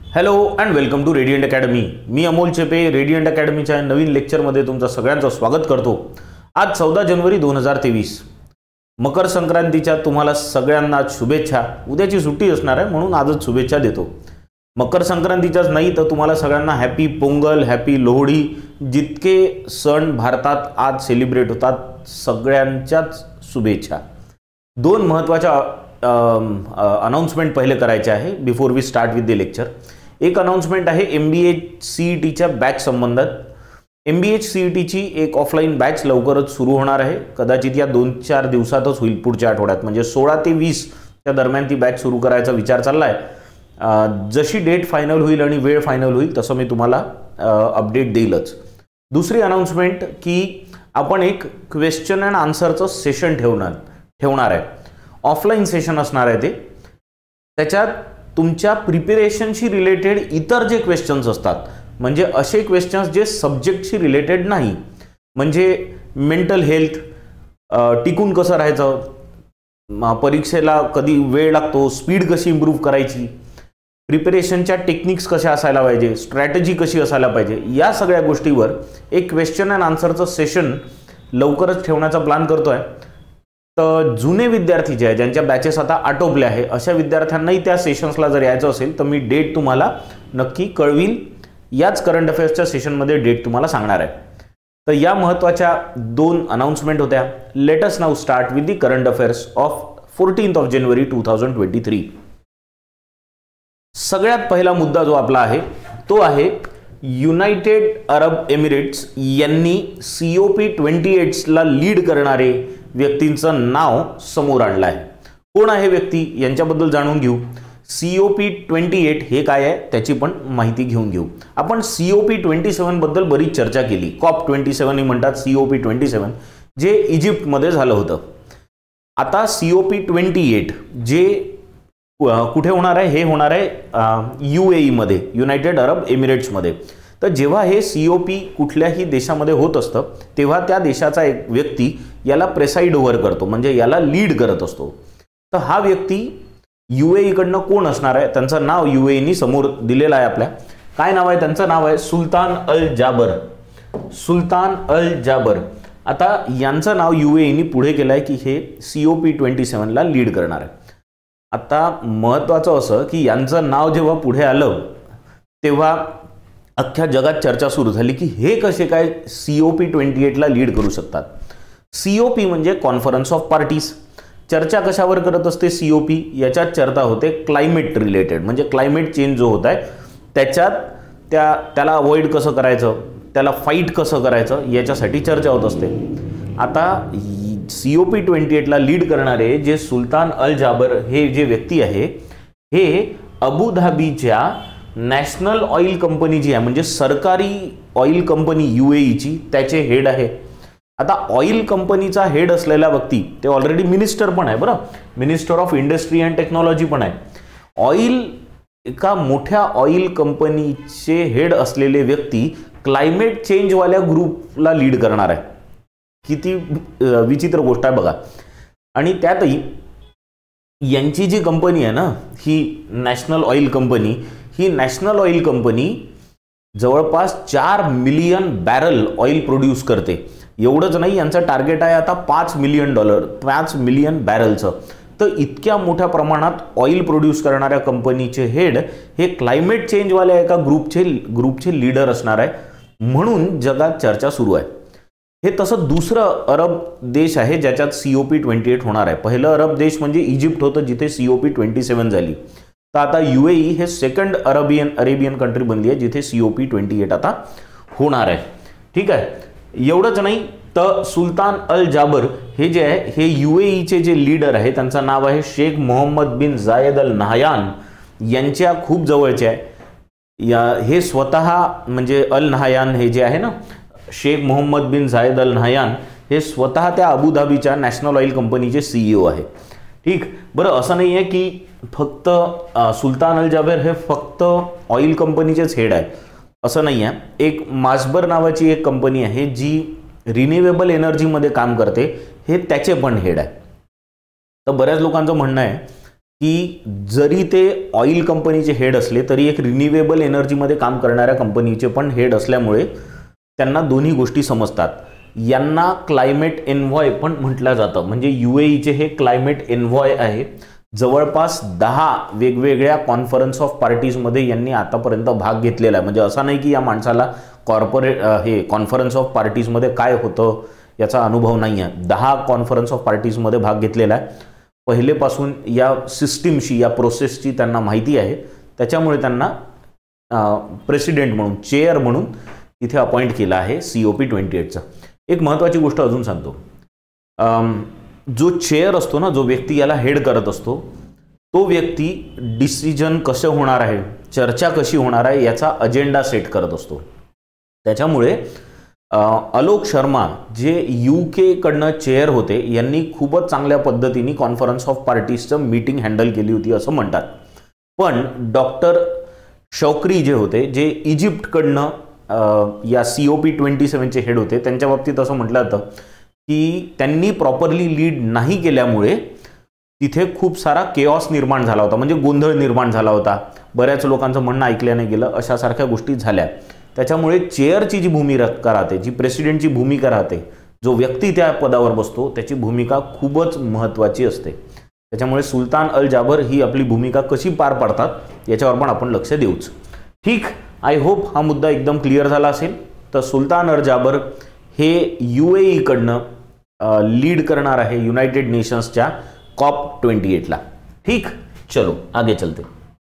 Hello and welcome to Radiant Academy. मी Amol Chepe Radiant अकॅडमीच्या नवीन लेक्चरमध्ये तुमचं सगळ्यांचं स्वागत करतो. आज 14 जानेवारी 2023 मकर संक्रांतीच्या तुम्हाला सगळ्यांना शुभेच्छा. उद्याची सुट्टी असणार आहे म्हणून आजच शुभेच्छा देतो. मकर संक्रांतीच्याच नाही तर तुम्हाला सगळ्यांना हॅपी पोंगल, हॅपी लोहडी. जितके सण भारतात आज सेलिब्रेट होतात सगळ्यांच्याच शुभेच्छा. दोन महत्त्वाच्या अनाउन्समेंट पहिले करायचे आहे before we start with the lecture. एक अनाउन्समेंट आहे MBA CETच्या बॅच संबंधात. MBA CETची एक ऑफलाईन बॅच लवकरच सुरू होणार आहे. कदाचित या 2-4 दिवसातच होईल, पुढच्या आठवड्यात म्हणजे 16 ते 20 च्या दरम्यान ती बॅच सुरू करायचा विचार चालला आहे. जशी डेट फायनल होईल आणि वेळ फायनल होईल तसं मी तुम्हाला अपडेट देईलच. दुसरी अनाउन्समेंट की आपण एक क्वेश्चन अँड आन्सरचं सेशन ठेवणार आहे. ऑफलाईन सेशन असणार आहे ते. त्याच्यात तुमच्या प्रिपरेशनशी रिलेटेड इतर जे क्वेश्चन्स असतात म्हणजे असे क्वेश्चन्स जे सब्जेक्टशी रिलेटेड नाही, म्हणजे मेंटल हेल्थ, टिकून कसं राहायचं, परीक्षेला कधी वेळ लागतो, स्पीड कशी इम्प्रूव्ह करायची, प्रिपरेशनच्या टेक्निक्स कशा असायला पाहिजे, स्ट्रॅटेजी कशी असायला पाहिजे, या सगळ्या गोष्टीवर एक क्वेश्चन अँड आन्सरचं सेशन लवकरच ठेवण्याचा प्लॅन करतो आहे. तर जुने विद्यार्थी जे आहेत ज्यांच्या बॅचेस आता आटोपले आहे अशा विद्यार्थ्यांनाही त्या सेशन्सला जर यायचं असेल तर मी डेट तुम्हाला नक्की कळवील. याच करंट अफेअर्सच्या सेशनमध्ये डेट तुम्हाला सांगणार आहे. तर या महत्त्वाच्या दोन अनाउन्समेंट होत्या. Let us now start with the current affairs of 14 जानेवारी 2023. सगळ्यात पहिला मुद्दा जो आपला आहे तो आहे युनायटेड अरब एमिरेट्स यांनी COP28 ला लीड करणारे व्यक्तींचं नाव समोर आणलं आहे. कोण आहे व्यक्ती यांच्याबद्दल जाणून घेऊ. COP28 हे काय आहे त्याची पण माहिती घेऊन घेऊ. आपण COP27 बद्दल बरीच चर्चा केली. COP27 ही म्हणतात, COP27 जे इजिप्तमध्ये झालं होतं. आता COP28 जे कुठे होणार आहे, हे होणार आहे UAE मध्ये, युनायटेड अरब एमिरेट्समध्ये. तर जेव्हा हे COP कुठल्याही देशामध्ये होत असतं तेव्हा त्या देशाचा एक व्यक्ती याला प्रेसाइड ओव्हर करतो, म्हणजे याला लीड करत असतो. तर हा व्यक्ती UAE कडनं कोण असणार आहे, त्यांचं नाव UAE समोर दिलेलं आहे आपल्या. काय नाव आहे त्यांचं? नाव आहे सुलतान अल जाबर. सुलतान अल जाबर. आता यांचं नाव UAE पुढे केलं आहे की हे COP27 ला लीड करणार आहे. आता महत्त्वाचं असं की यांचं नाव जेव्हा पुढे आलं तेव्हा अख्ख्या जगात चर्चा सुरू झाली की हे कसे काय COP28 ला लीड करू शकतात. COP म्हणजे कॉन्फरन्स ऑफ पार्टीज. चर्चा कशावर करत असते COP? याच्यात चर्चा होते क्लायमेट रिलेटेड, म्हणजे क्लायमेट चेंज जो होत आहे त्याच्यात त्याला अवॉइड कसं करायचं, त्याला फाईट कसं करायचं याच्यासाठी चर्चा होत असते. आता COP28 ला लीड करणारे जे सुलतान अल जाबर हे जे व्यक्ती आहे हे अबुधाबीच्या नॅशनल ऑइल कंपनी जी आहे म्हणजे सरकारी ऑइल कंपनी UAEची त्याचे हेड आहे. आता ऑइल कंपनीचा हेड असलेला व्यक्ती ते ऑलरेडी मिनिस्टर पण आहे, बरं, minister of industry and technology पण आहे. एका मोठ्या ऑइल कंपनीचे हेड असलेले व्यक्ती क्लायमेट चेंजवाल्या ग्रुपला लीड करणार आहे. किती विचित्र गोष्ट आहे बघा. आणि त्यातही यांची जी कंपनी आहे ना, ही नॅशनल ऑइल कंपनी, ही नॅशनल ऑइल कंपनी जवळपास 4 मिलियन बॅरल ऑइल प्रोड्यूस करते. एवढंच नाही, यांचं टार्गेट आहे आता $5 मिलियन बॅरलचं. तर इतक्या मोठ्या प्रमाणात ऑइल प्रोड्यूस करणाऱ्या कंपनीचे हेड हे क्लायमेट चेंजवाल्या एका ग्रुपचे लीडर असणार आहे, म्हणून जगात चर्चा सुरू आहे. हे तसं दुसरं अरब देश आहे ज्याच्यात COP28 होणार आहे. पहिलं अरब देश म्हणजे इजिप्त होतं जिथे COP27 झाली. तर आता UAE हे सेकंड अरेबियन कंट्री बनली आहे जिथे COP28 आता होणार आहे. ठीक आहे. एवढंच नाही तर सुलतान अल जाबर हे जे आहे हे UAEचे जे लीडर आहे त्यांचं नाव आहे शेख मोहम्मद बिन जायद अल नहयान. यांच्या खूप जवळचे आहे. हे स्वतः म्हणजे अल नहयान हे जे आहे ना, शेख मोहम्मद बिन जायद अल नहयान हे स्वतः त्या अबुधाबीच्या नॅशनल ऑइल कंपनीचे CEO आहे. ठीक, बरं, असं नाही आहे की फक्त सुलतान अल जाबर हे फक्त ऑइल कंपनीचेच हेड आहे, असं नाही आहे. एक मास्बर नावाची एक कंपनी आहे जी रिन्युएबल एनर्जीमध्ये काम करते, हे त्याचे पण हेड आहे. तर बऱ्याच लोकांचं म्हणणं आहे की जरी ते ऑइल कंपनीचे हेड असले तरी एक रिन्युएबल एनर्जीमध्ये काम करणाऱ्या कंपनीचे पण हेड असल्यामुळे त्यांना दोन्ही गोष्टी समजतात. यांना क्लायमेट एन्व्हॉय पण म्हटलं जातं. म्हणजे UAEचे हे क्लायमेट एन्व्हॉय आहे. जवळपास 10 वेगवेगळ्या कॉन्फरन्स ऑफ पार्टीजमध्ये यांनी आतापर्यंत भाग घेतलेला आहे. म्हणजे असं नाही की या माणसाला हे कॉन्फरन्स ऑफ पार्टीजमध्ये काय होतं याचा अनुभव नाही आहे. 10 कॉन्फरन्स ऑफ पार्टीजमध्ये भाग घेतलेला आहे. पहिलेपासून या सिस्टीमशी, या प्रोसेसची त्यांना माहिती आहे. त्याच्यामुळे त्यांना प्रेसिडेंट म्हणून, चेअर म्हणून तिथे अपॉइंट केलं आहे COP28चं. एक महत्त्वाची गोष्ट अजून सांगतो. जो चेअर असतो ना, जो व्यक्ती याला हेड करत असतो, तो व्यक्ती डिसिजन कसं होणार आहे, चर्चा कशी होणार आहे याचा अजेंडा सेट करत असतो. त्याच्यामुळे आलोक शर्मा जे UK कडनं चेअर होते, यांनी खूपच चांगल्या पद्धतीने कॉन्फरन्स ऑफ पार्टीजचं मीटिंग हँडल केली होती असं म्हणतात. पण डॉक्टर शौकरी जे होते, जे इजिप्तकडनं या COP27चे हेड होते, त्यांच्या बाबतीत असं म्हटलं जातं की त्यांनी प्रॉपरली लीड नाही केल्यामुळे तिथे खूप सारा केऑस निर्माण झाला होता. म्हणजे गोंधळ निर्माण झाला होता. बऱ्याच लोकांचं म्हणणं ऐकलं नाही गेलं, अशासारख्या गोष्टी झाल्या. त्याच्यामुळे चेअरची जी भूमिका राहते, जी प्रेसिडेंटची भूमिका राहते, जो व्यक्ती त्या पदावर बसतो त्याची भूमिका खूपच महत्त्वाची असते. त्याच्यामुळे सुलतान अल जाबर ही आपली भूमिका कशी पार पाडतात याच्यावर पण आपण लक्ष देऊच. ठीक, आय होप हा मुद्दा एकदम क्लिअर झाला असेल. तर सुलतान अल जाबर हे UAE कडनं लीड करणार आहे युनायटेड नेशन्सच्या COP28ला. ठीक, चलो आगे चलते.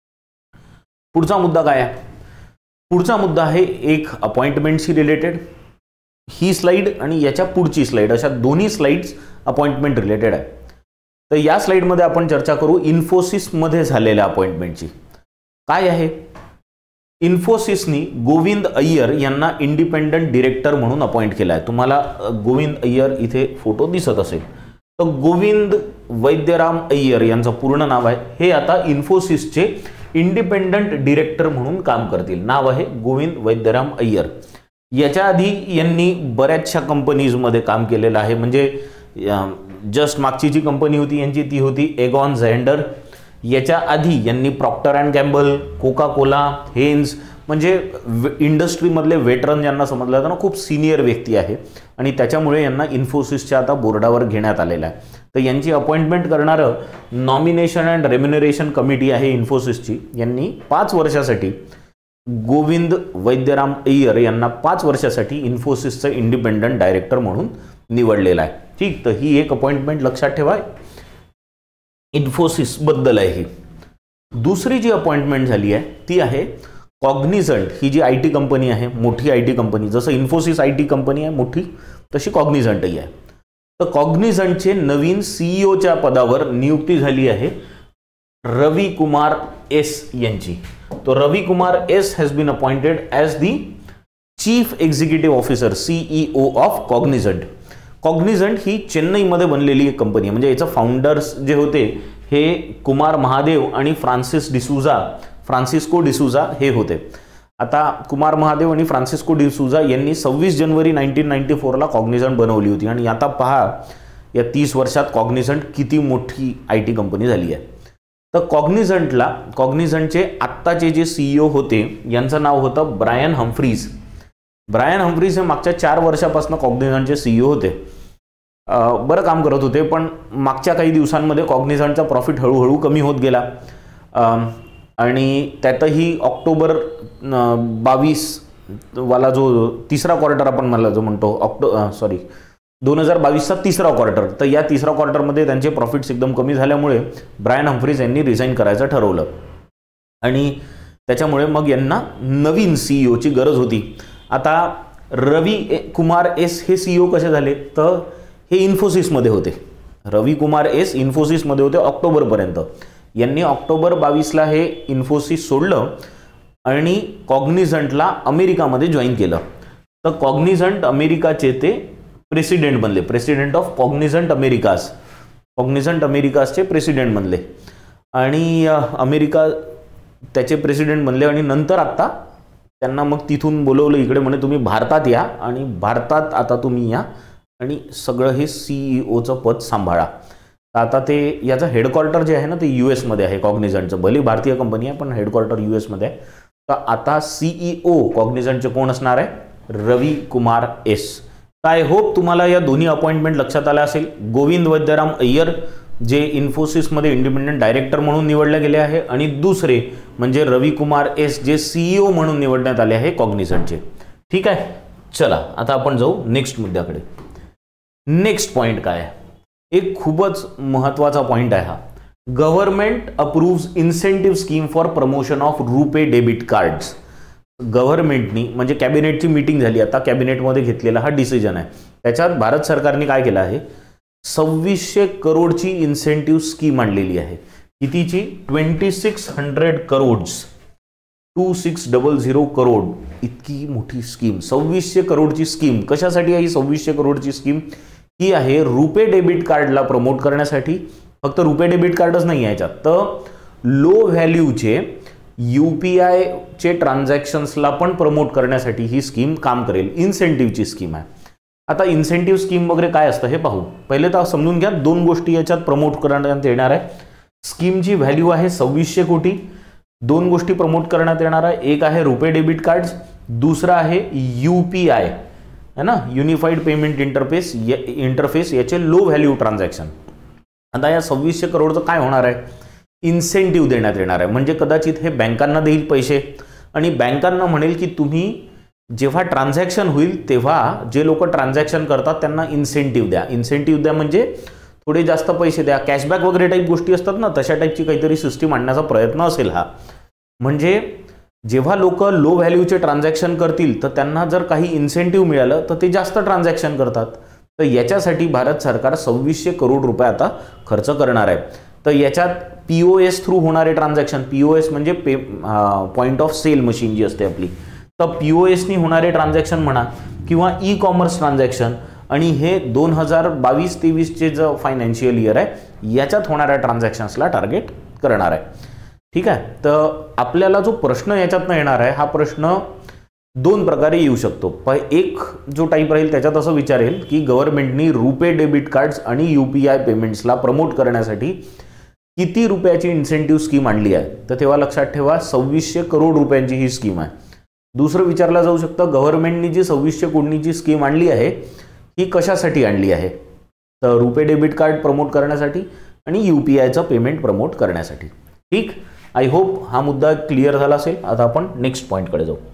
पुढचा मुद्दा काय आहे? पुढचा मुद्दा आहे एक अपॉइंटमेंटशी रिलेटेड. ही स्लाइड आणि याच्या पुढची स्लाइड, अशा दोन्ही स्लाइड्स अपॉइंटमेंट रिलेटेड आहे. तर या स्लाइडमध्ये आपण चर्चा करू इन्फोसिसमध्ये झालेल्या अपॉइंटमेंटची. काय आहे? इन्फोसिसनी गोविंद अय्यर यांना इंडिपेंडंट डिरेक्टर म्हणून अपॉइंट केला आहे. तुम्हाला गोविंद अय्यर इथे फोटो दिसत असेल. तर गोविंद वैद्यराम अय्यर यांचं पूर्ण नाव आहे. हे आता इन्फोसिसचे इंडिपेंडंट डिरेक्टर म्हणून काम करतील. नाव आहे गोविंद वैद्यराम अय्यर. याच्या आधी यांनी बऱ्याचशा कंपनीजमध्ये काम केलेलं आहे. म्हणजे जस्ट मागची जी कंपनी होती यांची ती होती एगॉन झेंडर. याच्या आधी यांनी Procter and Gamble, Coca Cola, Heinz, म्हणजे इंडस्ट्रीमधले वेटरन ज्यांना समजलं जातं ना, खूप सिनियर व्यक्ती आहे आणि त्याच्यामुळे यांना इन्फोसिसच्या आता बोर्डावर घेण्यात आलेलं आहे. तर यांची अपॉइंटमेंट करणारं नॉमिनेशन अँड रेम्युनरेशन कमिटी आहे इन्फोसिसची. यांनी 5 वर्षासाठी गोविंद वैद्यराम अय्यर यांना 5 वर्षासाठी इन्फोसिसचं इंडिपेंडंट डायरेक्टर म्हणून निवडलेलं आहे. ठीक, तर ही एक अपॉइंटमेंट लक्षात ठेवा, इन्फोसिस बद्दल आहे ही. दुसरी जी अपॉइंटमेंट झाली आहे ती आहे कॉग्निझंट. ही जी IT कंपनी आहे, मोठी IT कंपनी, जसं इन्फोसिस IT कंपनी आहे मोठी, तशी कॉग्निझंटही आहे. तर कॉग्निझंटचे नवीन CEOच्या पदावर नियुक्ती झाली आहे रवी कुमार S यांची. तो Ravi Kumar S has been appointed as the chief executive officer CEO of Cognizant. Cognizant ही चेन्नईमध्ये बनलेली एक कंपनी आहे. म्हणजे याचं फाउंडर्स जे होते हे कुमार महादेव आणि फ्रान्सिस्को डिसूजा हे होते. आता कुमार महादेव आणि फ्रान्सिस्को डिसूजा यांनी 26 जानेवारी 1994ला कॉग्निझंट बनवली होती. आणि आता पहा या 30 वर्षात कॉग्निझंट किती मोठी IT कंपनी झाली आहे. तर कॉग्निझंटचे आत्ताचे जे CEO होते यांचं नाव होतं ब्रायन हम्फ्रीज. ब्रायन हम्फ्रीज हे मागच्या 4 वर्षापासून कॉग्निझंटचे CEO होते. बरं काम करत होते, पण मागच्या काही दिवसांमध्ये कॉग्निझंटचा प्रॉफिट हळूहळू कमी होत गेला. आणि त्यातही ऑक्टोबर 22 वाला जो तिसरा क्वार्टर आपण मला जो म्हणतो 2022चा तिसरा क्वार्टर, तर या तिसरा क्वार्टरमध्ये त्यांचे प्रॉफिट्स एकदम कमी झाल्यामुळे ब्रायन हम्फ्रीज यांनी रिझाईन करायचं ठरवलं. आणि त्याच्यामुळे मग यांना नवीन CEOची गरज होती. आता रवी कुमार S हे CEO कसे झाले? तर हे इन्फोसिसमध्ये होते. रवी कुमार S इन्फोसिसमध्ये होते ऑक्टोबरपर्यंत. यांनी ऑक्टोबर 22ला हे इन्फोसिस सोडलं आणि कॉग्निझंटला अमेरिकामध्ये जॉईन केलं. तर कॉग्निझंट अमेरिकाचे ते प्रेसिडेंट बनले. प्रेसिडेंट ऑफ कॉग्निझंट अमेरिकासचे प्रेसिडेंट बनले आणि अमेरिका त्याचे प्रेसिडेंट बनले. आणि नंतर आता त्यांना मग तिथून बोलवलं इकडे, म्हणे तुम्ही भारतात या आणि भारतात आता तुम्ही या आणि सगळं हे CEOचं पद सांभाळा. तर आता ते याचं हेडक्वार्टर जे आहे ना ते US मध्ये आहे कॉग्निझंटचं. भले भारतीय कंपनी आहे पण हेडक्वार्टर US मध्ये आहे. तर आता CEO कॉग्निझंटचे कोण असणार आहे? Ravi Kumar S. I hope तुम्हाला या दोन्ही अपॉइंटमेंट लक्षात आल्या असेल. गोविंद वैद्यराम अय्यर जे इन्फोसिसमध्ये इंडिपेंडंट डायरेक्टर म्हणून निवडले गेले आहे आणि दुसरे म्हणजे रवी कुमार एस जे CEO म्हणून निवडण्यात आले आहे कॉग्निझंटचे. ठीक आहे, चला आता आपण जाऊ नेक्स्ट मुद्द्याकडे. नेक्स्ट पॉइंट काय आहे? एक खूपच महत्वाचा पॉइंट आहे हा. Government approves incentive scheme for promotion of RuPay debit cards. गव्हर्नमेंटनी म्हणजे कॅबिनेटची मीटिंग झाली आता, कॅबिनेटमध्ये घेतलेला हा डिसिजन आहे. त्याच्यात भारत सरकारने काय केलं आहे? 2600 करोडची इन्सेंटिव्ह स्कीम आणलेली आहे. कितीची? 2600 करोड्स, 2600 करोड इतकी मोठी स्कीम. 2600 करोडची स्कीम कशासाठी आहे? ही 2600 करोडची स्कीम ही आहे रुपे डेबिट कार्डला प्रमोट करण्यासाठी. फक्त रुपे डेबिट कार्डच नाही आहे याच्यात, तर लो व्हॅल्यूचे UPIचे ट्रान्झॅक्शन्सला पण प्रमोट करण्यासाठी ही स्कीम काम करेल. इन्सेंटिव्हची स्कीम आहे. आता इन्सेंटिव्ह स्कीम वगैरे काय असतं हे पाहू. पहिले तर समजून घ्या, दोन गोष्टी याच्यात प्रमोट करण्यात येणार आहे. स्कीमची व्हॅल्यू आहे 2600 कोटी. दोन गोष्टी प्रमोट करण्यात येणार आहे. एक आहे रुपे डेबिट कार्ड्स, दुसरा आहे UPI है ना, युनिफाईड पेमेंट इंटरफेस याचे लो व्हॅल्यू ट्रान्झॅक्शन. आता या 2600 करोडचं काय होणार आहे? इन्सेंटिव्ह देण्यात येणार आहे. म्हणजे कदाचित हे बँकांना देईल पैसे आणि बँकांना म्हणेल की तुम्ही जेव्हा ट्रान्झॅक्शन होईल तेव्हा जे लोक ट्रान्झॅक्शन करतात त्यांना इन्सेंटिव्ह द्या. इन्सेंटिव्ह द्या म्हणजे थोडे जास्त पैसे द्या, कॅशबॅक वगैरे टाईप गोष्टी असतात ना, तशा टाईपची काहीतरी सिस्टीम आणण्याचा प्रयत्न असेल हा. म्हणजे जेव्हा लोक लो व्हॅल्यूचे ट्रान्झॅक्शन करतील तर त्यांना जर काही इन्सेंटिव्ह मिळालं तर ते जास्त ट्रान्झॅक्शन करतात. तर याच्यासाठी भारत सरकार 2600 करोड रुपये आता खर्च करणार आहे. तर याच्यात POS थ्रू होणारे ट्रान्झॅक्शन, POS म्हणजे पॉईंट ऑफ सेल मशीन जी असते आपली, तर POSनी होणारे ट्रान्झॅक्शन म्हणा किंवा ई-कॉमर्स ट्रान्झॅक्शन, आणि हे 2022-23चे जो फायनान्शियल इयर आहे याच्यात होणाऱ्या ट्रान्झॅक्शन्सला टार्गेट करणार आहे. ठीक आहे, तर आपल्याला जो प्रश्न याच्यातनं येणार आहे हा प्रश्न दोन प्रकारे येऊ शकतो. एक जो टाईप राहील त्याच्यात असं विचारेल की गव्हर्नमेंटनी रुपे डेबिट कार्ड्स आणि UPI पेमेंट्सला प्रमोट करण्यासाठी किती रुपयाची इन्सेंटिव्ह स्कीम आणली आहे? तर तेव्हा लक्षात ठेवा 2600 करोड रुपयांची ही स्कीम आहे. दुसरं विचारलं जाऊ शकतं गव्हर्नमेंटनी जी 2600 कोटीची स्कीम आणली आहे ही कशासाठी आणली आहे? तर रुपे डेबिट कार्ड प्रमोट करण्यासाठी आणि UPIचं पेमेंट प्रमोट करण्यासाठी. ठीक, आय होप हा मुद्दा क्लिअर झाला असेल. आता आपण नेक्स्ट पॉईंटकडे जाऊ.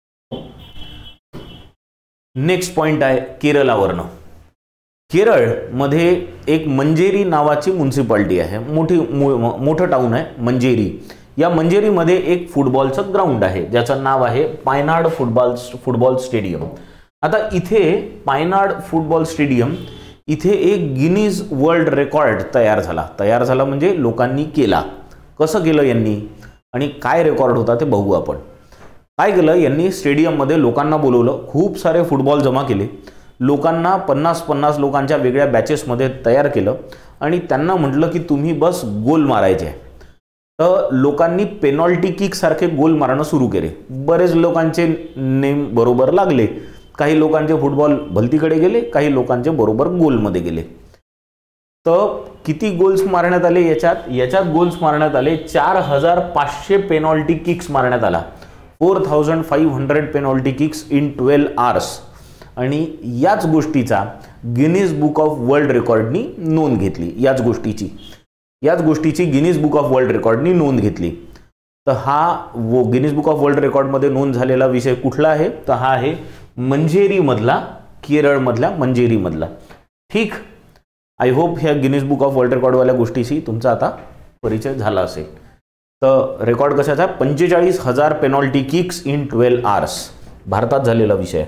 नेक्स्ट पॉइंट आहे केरळावरनं. केरळमध्ये एक मंजेरी नावाची म्युन्सिपाल्टी आहे, मोठं टाउन आहे मंजेरी. या मंजेरीमध्ये एक फुटबॉलचं ग्राउंड आहे ज्याचं नाव आहे पायनाड फुटबॉल स्टेडियम. आता इथे पायनाड फुटबॉल स्टेडियम इथे एक गिनीज वर्ल्ड रेकॉर्ड तयार झाला म्हणजे लोकांनी केला. कसं केलं यांनी आणि काय रेकॉर्ड होता ते बघू आपण. काय केलं यांनी? स्टेडियममध्ये लोकांना बोलवलं, खूप सारे फुटबॉल जमा केले, लोकांना 50-50 लोकांच्या वेगळ्या बॅचेसमध्ये तयार केलं आणि त्यांना म्हटलं की तुम्ही बस गोल मारायचे. तर लोकांनी पेनॉल्टी किक सारखे गोल मारणं सुरू केले. बरेच लोकांचे नेम बरोबर लागले, काही लोकांचे फुटबॉल भलतीकडे गेले, काही लोकांचे बरोबर गोलमध्ये गेले. तर किती गोल्स मारण्यात आले? याच्यात गोल्स मारण्यात आले 4500 पेनॉल्टी किक्स मारण्यात आला. 4500 पेनॉल्टी किक्स इन 12 hours. आणि याच गोष्टीचा गिनीज बुक ऑफ वर्ल्ड रेकॉर्डनी नोंद घेतली. याच गोष्टीची गिनीज बुक ऑफ वर्ल्ड रेकॉर्डनी नोंद घेतली. तर हा गिनीज बुक ऑफ वर्ल्ड रेकॉर्डमध्ये नोंद झालेला विषय कुठला आहे? तर हा आहे मंजेरीमधला, केरळमधल्या मंजेरीमधला. ठीक, आय होप ह्या गिनीज बुक ऑफ वर्ल्ड रेकॉर्डवाल्या गोष्टीशी तुमचा आता परिचय झाला असेल. तर रेकॉर्ड कशाचा? 45,000 पेनॉल्टी किक्स इन 12 hours. भारतात झालेला विषय.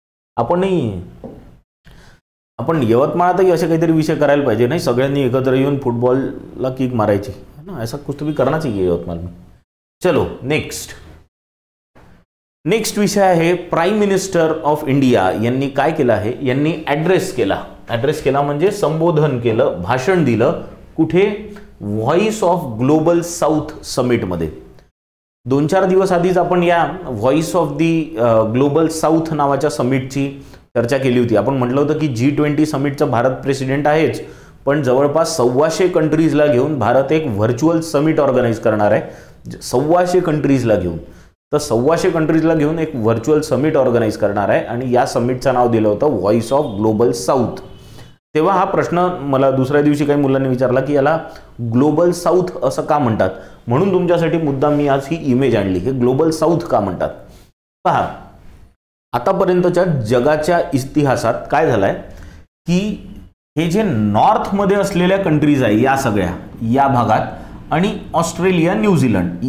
आपण यवतमाळातही असे काहीतरी विषय करायला पाहिजे नाही, सगळ्यांनी एकत्र येऊन फुटबॉलला किक मारायची ना, ऐसा कुछ भी करना चाहिए यवतमाळ में. चलो नेक्स्ट विषय आहे प्राईम मिनिस्टर ऑफ इंडिया यांनी काय केलं आहे? यांनी ॲड्रेस केला म्हणजे संबोधन केलं, भाषण दिलं. कुठे? व्हॉइस ऑफ ग्लोबल साऊथ समिटमध्ये. 2-4 दिवस आधीच आपण या voice of the global south नावाच्या समिटची चर्चा केली होती. आपण म्हटलं होतं की G20 समिटचा भारत प्रेसिडेंट आहेच, पण जवळपास 125 कंट्रीजला घेऊन भारत एक व्हर्च्युअल समिट ऑर्गनाईज करणार आहे. 125 कंट्रीजला घेऊन, तर 125 कंट्रीजला घेऊन एक व्हर्च्युअल समिट ऑर्गनाईज करणार आहे आणि या समिटचं नाव दिलं होतं व्हॉइस ऑफ ग्लोबल साऊथ. तेव्हा हा प्रश्न मला दुसऱ्या दिवशी काही मुलांनी विचारला की याला ग्लोबल साऊथ असं का म्हणतात, म्हणून तुमच्यासाठी मुद्दाम मी आज ही इमेज आणली, हे ग्लोबल साऊथ का म्हणतात. पहा, आतापर्यंतच्या जगाच्या इतिहासात काय झालंय की हे जे नॉर्थमध्ये असलेल्या कंट्रीज आहे या सगळ्या या भागात आणि ऑस्ट्रेलिया, न्यूझीलंड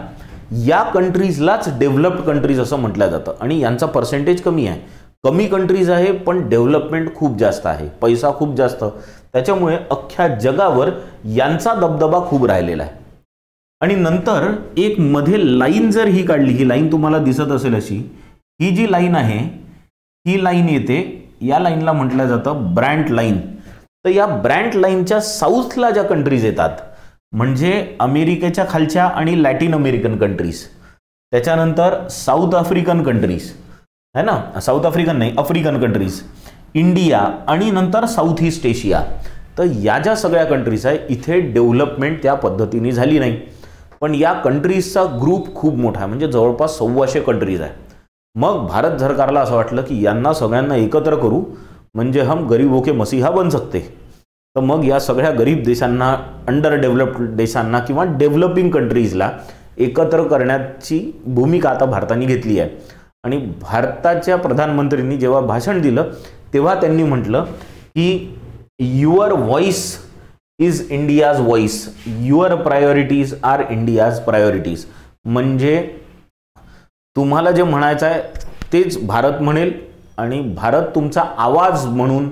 या कंट्रीजलाच डेव्हलप्ड कंट्रीज असं म्हटलं जातं आणि यांचा पर्सेंटेज कमी आहे. कमी कंट्रीज आहे पण डेव्हलपमेंट खूप जास्त आहे, पैसा खूप जास्त, त्याच्यामुळे अख्ख्या जगावर यांचा दबदबा खूप राहिलेला आहे. आणि नंतर एक मध्ये लाईन जर ही काढली, ही लाईन तुम्हाला दिसत असेल अशी, ही जी लाईन आहे ही लाईन येते, या लाईनला म्हटलं जातं ब्रँट लाईन. तर या ब्रँट लाईनच्या साऊथला ज्या कंट्रीज येतात म्हणजे अमेरिकेच्या खालच्या आणि लॅटिन अमेरिकन कंट्रीज, त्याच्यानंतर साऊथ आफ्रिकन कंट्रीज है ना, साऊथ आफ्रिकन नाही आफ्रिकन कंट्रीज, इंडिया आणि नंतर साऊथ ईस्ट एशिया. तर या ज्या सगळ्या कंट्रीज आहे इथे डेव्हलपमेंट त्या पद्धतीने झाली नाही. पण या कंट्रीजचा ग्रुप खूप मोठा आहे, म्हणजे जवळपास 125 कंट्रीज आहे. मग भारत सरकारला असं वाटलं की यांना सगळ्यांना एकत्र करू म्हणजे हम गरीबों के मसीहा बन सकते. तर मग या सगळ्या गरीब देशांना, अंडर डेव्हलप्ड देशांना किंवा डेव्हलपिंग कंट्रीजला एकत्र करण्याची भूमिका आता भारताने घेतली आहे. आणि भारताच्या प्रधानमंत्र्यांनी जेव्हा भाषण दिलं तेव्हा त्यांनी म्हटलं की your voice is India's voice, your priorities are India's priorities. म्हणजे तुम्हाला जे म्हणायचं आहे तेच भारत म्हणेल आणि भारत तुमचा आवाज म्हणून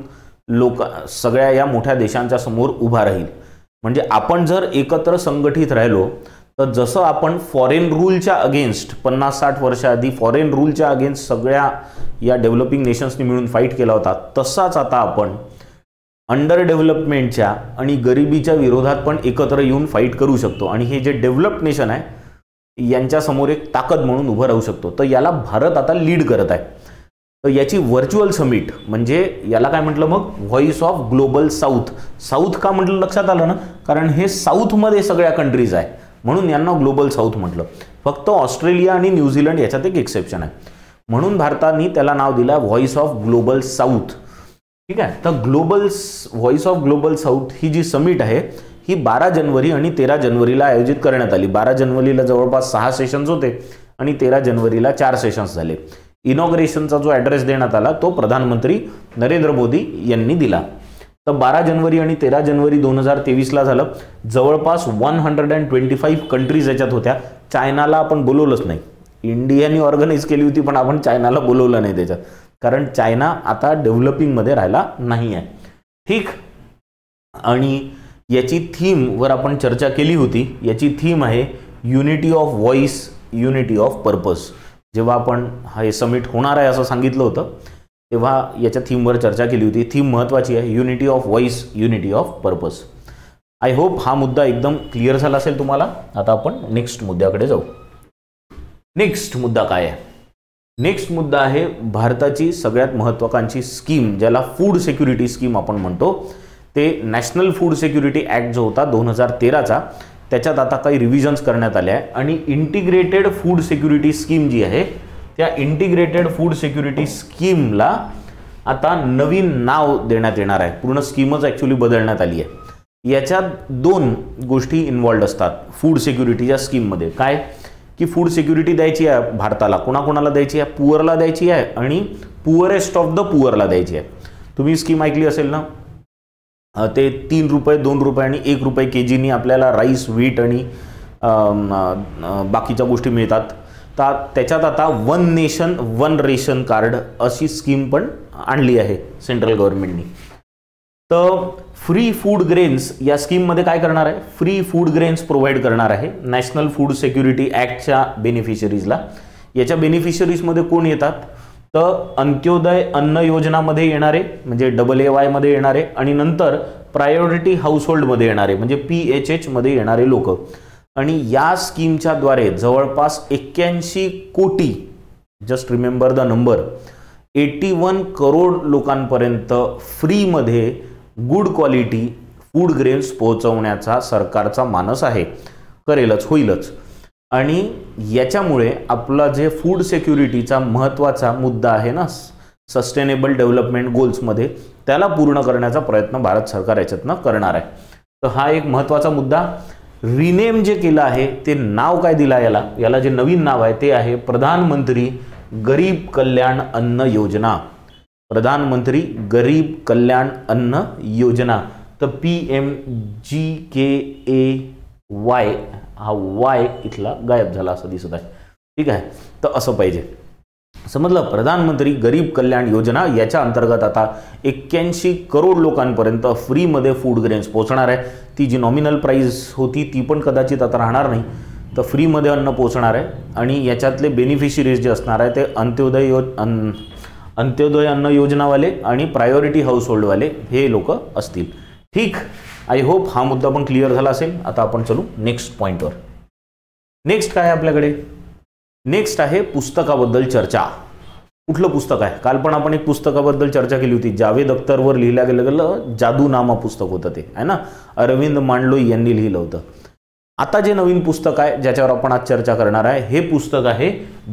सगळ्या या मोठ्या देशांच्या समोर उभा राहील. म्हणजे आपण जर एकत्र संघटित राहिलो तर जसं आपण फॉरेन रूलच्या अगेन्स्ट 50-60 वर्षाआधी फॉरेन रूलच्या अगेन्स्ट सगळ्या या डेव्हलपिंग नेशन्सनी मिळून फाईट केला होता, तसाच आता आपण अंडर डेव्हलपमेंटच्या आणि गरिबीच्या विरोधात पण एकत्र येऊन फाईट करू शकतो आणि हे जे डेव्हलप्ड नेशन आहे यांच्यासमोर एक ताकद म्हणून उभं राहू शकतो. तर याला भारत आता लीड करत आहे. तर याची व्हर्च्युअल समिट म्हणजे याला काय म्हटलं मग, voice of global south. South का म्हटलं लक्षात आलं ना, कारण हे साऊथमध्ये सगळ्या कंट्रीज आहे म्हणून यांना ग्लोबल साऊथ म्हटलं. फक्त ऑस्ट्रेलिया आणि न्यूझीलंड याच्यात एक एक्सेप्शन आहे, म्हणून भारताने त्याला नाव दिलं व्हॉइस ऑफ ग्लोबल साऊथ. ठीक आहे. तर व्हॉइस ऑफ ग्लोबल साऊथ ही जी समिट आहे ही 12 जानेवारी आणि 13 जानेवारीला आयोजित करण्यात आली. 12 जानेवारीला जवळपास 6 सेशन्स होते आणि 13 जानेवारीला 4 सेशन्स झाले. इनॉग्रेशनचा जो ॲड्रेस देण्यात आला तो प्रधानमंत्री नरेंद्र मोदी यांनी दिला. तर 12 जानेवारी आणि 13 जानेवारी 2023ला झालं. जवळपास 125 कंट्रीज याच्यात होत्या. चायनाला आपण बोलवलंच नाही, इंडियाने ऑर्गनाईज केली होती पण आपण चायनाला बोलवलं नाही त्याच्यात, कारण चायना आता डेव्हलपिंगमध्ये राहिला नाही आहे. ठीक. आणि याची थीमवर आपण चर्चा केली होती. याची थीम आहे unity of voice, unity of purpose. जेव्हा आपण हे समिट होणार आहे असं सांगितलं होतं तेव्हा याच्या थीमवर चर्चा केली होती. थीम महत्त्वाची आहे, unity of voice, unity of purpose. I hope हा मुद्दा एकदम क्लिअर झाला असेल तुम्हाला. आता आपण नेक्स्ट मुद्द्याकडे जाऊ. नेक्स्ट मुद्दा काय आहे? नेक्स्ट मुद्दा आहे भारताची सगळ्यात महत्त्वाकांक्षी स्कीम, ज्याला फूड सिक्युरिटी स्कीम आपण म्हणतो. ते नॅशनल फूड सिक्युरिटी ॲक्ट जो होता 2013चा, त्याच्यात आता काही रिव्हिजन्स करण्यात आल्या आहे आणि इंटिग्रेटेड फूड सिक्युरिटी स्कीम जी आहे त्या इंटिग्रेटेड फूड सिक्युरिटी स्कीमला आता नवीन नाव देण्यात येणार आहे. पूर्ण स्कीमच ॲक्च्युली बदलण्यात आली आहे. याच्यात 2 गोष्टी इन्व्हॉल्ड असतात फूड सिक्युरिटीच्या स्कीममध्ये. काय की फूड सिक्युरिटी द्यायची आहे भारताला, कोणाकोणाला द्यायची आहे, पुअरला द्यायची आहे आणि पुअरेस्ट ऑफ द पुअरला द्यायची आहे. तुम्ही स्कीम ऐकली असेल ना, ते 3 रुपये, 2 रुपये आणि 1 रुपये केजीनी आपल्याला राईस, व्हीट आणि बाकीच्या गोष्टी मिळतात. तर त्याच्यात आता 1 नेशन 1 रेशन कार्ड अशी स्कीम पण आणली आहे सेंट्रल गव्हर्नमेंटनी. तर फ्री फूड ग्रेन्स या स्कीममध्ये काय करणार आहे, फ्री फूड ग्रेन्स प्रोव्हाइड करणार आहे नॅशनल फूड सिक्युरिटी ॲक्टच्या बेनिफिशरीजला. याच्या बेनिफिशरीजमध्ये कोण येतात, तर अंत्योदय अन्न योजनामध्ये येणारे म्हणजे AAY मध्ये येणारे आणि नंतर प्रायोरिटी हाऊसहोल्डमध्ये येणारे म्हणजे PHH मध्ये येणारे लोक. आणि या स्कीमच्या द्वारे जवळपास 81 कोटी, just remember the number, 81 crore लोकांपर्यंत फ्रीमध्ये गुड क्वालिटी फूड ग्रेन्स पोहोचवण्याचा सरकारचा मानस आहे, करेलच, होईलच. आणि याच्यामुळे आपला जे फूड सिक्युरिटीचा महत्त्वाचा मुद्दा आहे ना, सस्टेनेबल डेव्हलपमेंट गोल्समध्ये, त्याला पूर्ण करण्याचा प्रयत्न भारत सरकार याच्यातनं करणार आहे. तर हा एक महत्त्वाचा मुद्दा. रिनेम जे केलं आहे ते नाव काय दिलं याला जे नवीन नाव आहे ते आहे प्रधानमंत्री गरीब कल्याण अन्न योजना. प्रधानमंत्री गरीब कल्याण अन्न योजना. तर PMGKAY, हा वाय इथला गायब झाला असं दिसत आहे. ठीक आहे, तर असं पाहिजे, समजलं. प्रधानमंत्री गरीब कल्याण योजना याच्या अंतर्गत आता 81 करोड लोकांपर्यंत फ्रीमध्ये फूड ग्रेन्स पोहोचणार आहे. ती जी नॉमिनल प्राइस होती ती पण कदाचित आता राहणार नाही, तर फ्रीमध्ये अन्न पोहोचणार आहे. आणि याच्यातले बेनिफिशरीज जे असणार आहे ते अंत्योदय अन्न योजनावाले आणि प्रायोरिटी हाऊसहोल्डवाले हे लोक असतील. ठीक, आय होप हा मुद्दा पण क्लिअर झाला असेल. आता आपण चलू नेक्स्ट पॉईंटवर. नेक्स्ट काय आहे आपल्याकडे? नेक्स्ट आहे पुस्तकाबद्दल चर्चा. कुठलं पुस्तक आहे? काल पण आपण एक पुस्तकाबद्दल चर्चा केली होती. जावेद अख्तरवर लिहिलं गेलेलं जादू नामा पुस्तक होतं ते, आहे ना, अरविंद मांडलोई यांनी लिहिलं होतं. आता जे नवीन पुस्तक आहे ज्याच्यावर आपण आज चर्चा करणार आहे, हे पुस्तक आहे,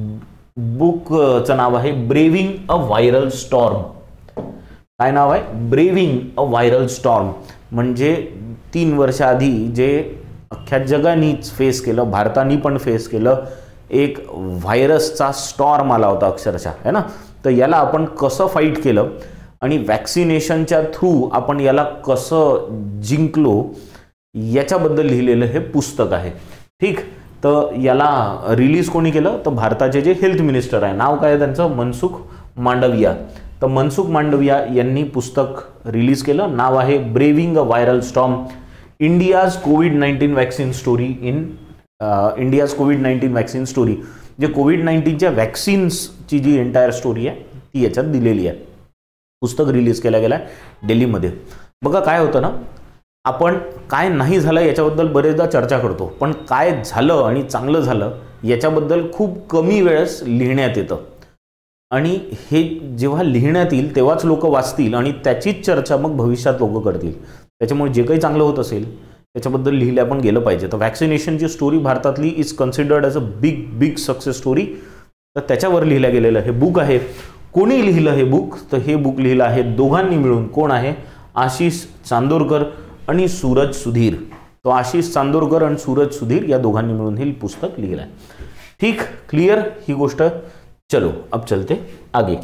बुकचं नाव आहे ब्रेविंग अ व्हायरल स्टॉर्म. काय नाव आहे? Braving a viral storm. म्हणजे 3 वर्षाआधी जे अख्ख्या जगानीच फेस केलं, भारतानी पण फेस केलं, एक व्हायरसचा स्टॉर्म आला होता अक्षरशः, है ना. तर याला आपण कसं फाईट केलं आणि वॅक्सिनेशनच्या थ्रू आपण याला कसं जिंकलो याच्याबद्दल लिहिलेलं हे पुस्तक आहे. ठीक, तर याला रिलीज कोणी केलं? तर भारताचे जे हेल्थ मिनिस्टर आहे, नाव काय आहे त्यांचं? मनसुख मांडविया. तर मनसुख मांडविया यांनी पुस्तक रिलीज केलं. नाव आहे braving a viral storm, India's कोविड-19 वॅक्सिन स्टोरी इन इंडियाज कोविड-19 वॅक्सिन स्टोरी. जे कोविड-19च्या वॅक्सिन्सची जी एंटायर स्टोरी आहे ती याच्यात दिलेली आहे. पुस्तक रिलीज केलं गेलं आहे दिल्लीमध्ये. बघा काय होतं ना, आपण काय नाही झालं याच्याबद्दल बरेचदा चर्चा करतो, पण काय झालं आणि चांगलं झालं याच्याबद्दल खूप कमी वेळेस लिहिण्यात येतं. आणि हे जेव्हा लिहिण्यात येईल तेव्हाच लोक वाचतील आणि त्याचीच चर्चा मग भविष्यात लोक करतील. त्याच्यामुळे जे काही चांगलं होत असेल त्याच्याबद्दल लिहिलं पण गेलं पाहिजे. तर वॅक्सिनेशनची स्टोरी भारतातली is considered as a big success story. तर त्याच्यावर लिहिलं गेलेलं हे बुक आहे. कोणी लिहिलं हे बुक? तर हे बुक लिहिलं आहे दोघांनी मिळून. कोण आहे? आशिष चांदोरकर आणि सूरज सुधीर. तो आशिष चांदोरकर आणि सूरज सुधीर या दोघांनी मिळून हे पुस्तक लिहिलं आहे. ठीक, क्लियर ही गोष्ट. चलो अब चलते आगे.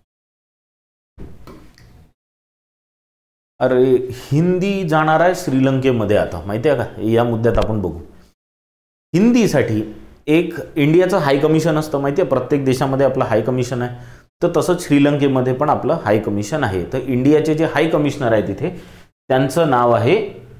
अरे हिंदी जाणार आहे श्रीलंकेमध्ये आता, माहिती आहे का? या मुद्द्यात आपण बघू. हिंदीसाठी एक इंडियाचं हाय कमिशन असतं, माहिती आहे, प्रत्येक देशामध्ये आपलं हाय कमिशन आहे. तर तसंच श्रीलंकेमध्ये पण आपलं हाय कमिशन आहे. तर इंडियाचे जे हाय कमिशनर आहे तिथे त्यांचं नाव आहे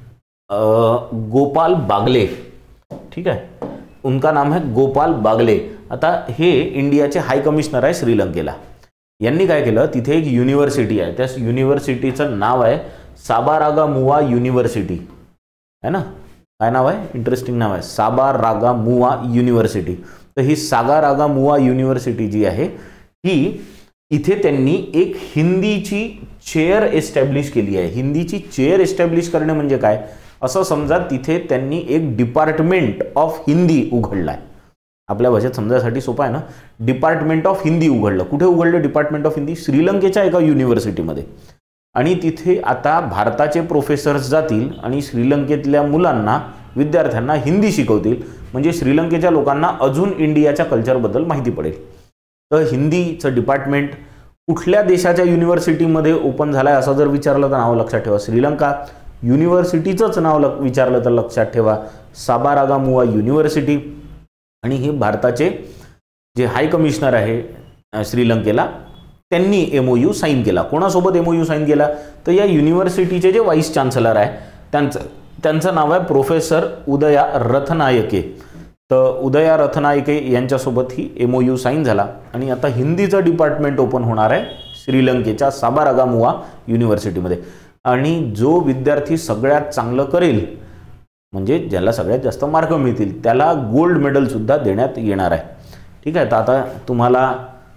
गोपाल बागले. ठीक आहे, उनका नाम है गोपाल बागले. आता हे इंडियाचे हाय कमिशनर आहे श्रीलंकेला. यांनी काय केलं, तिथे एक युनिव्हर्सिटी आहे, त्या युनिव्हर्सिटीचं नाव आहे साबारागामुआ युनिव्हर्सिटी, है ना. काय नाव आहे? इंटरेस्टिंग नाव आहे, साबारागामुआ युनिव्हर्सिटी. तर ही साबारागामुआ युनिव्हर्सिटी जी आहे ही इथे त्यांनी एक हिंदीची चेअर एस्टॅब्लिश केली आहे. हिंदीची चेअर एस्टॅब्लिश करणे म्हणजे काय? असं समजा तिथे त्यांनी एक डिपार्टमेंट ऑफ हिंदी उघडला आहे. आपल्या भाषेत समजायसाठी सोपं आहे ना. डिपार्टमेंट ऑफ हिंदी उघडलं. कुठे उघडलं डिपार्टमेंट ऑफ हिंदी? श्रीलंकेच्या एका युनिव्हर्सिटीमध्ये. आणि तिथे आता भारताचे प्रोफेसर्स जातील आणि श्रीलंकेतल्या मुलांना, विद्यार्थ्यांना हिंदी शिकवतील. म्हणजे श्रीलंकेच्या लोकांना अजून इंडियाच्या कल्चरबद्दल माहिती पडेल. तर हिंदीचं डिपार्टमेंट कुठल्या देशाच्या युनिव्हर्सिटीमध्ये ओपन झालं आहे असं जर विचारलं तर नाव लक्षात ठेवा श्रीलंका. युनिव्हर्सिटीचंच नाव विचारलं तर लक्षात ठेवा साबारागामुआ युनिव्हर्सिटी. आणि हे भारताचे जे हाय कमिशनर आहे श्रीलंकेला त्यांनी MOU साईन केला. कोणासोबत MOU साईन केला? तर या युनिव्हर्सिटीचे जे व्हाईस चान्सलर आहे त्यांचं नाव आहे प्रोफेसर उदया रथनायके. तर उदया रथनायके यांच्यासोबत ही MOU साईन झाला. आणि आता हिंदीचं डिपार्टमेंट ओपन होणार आहे श्रीलंकेच्या साबारागामुआ युनिव्हर्सिटीमध्ये. आणि जो विद्यार्थी सगळ्यात चांगलं करेल, म्हणजे ज्याला सगळ्यात जास्त मार्क मिळतील, त्याला गोल्ड मेडल सुद्धा देण्यात येणार आहे. ठीक आहे, तर आता तुम्हाला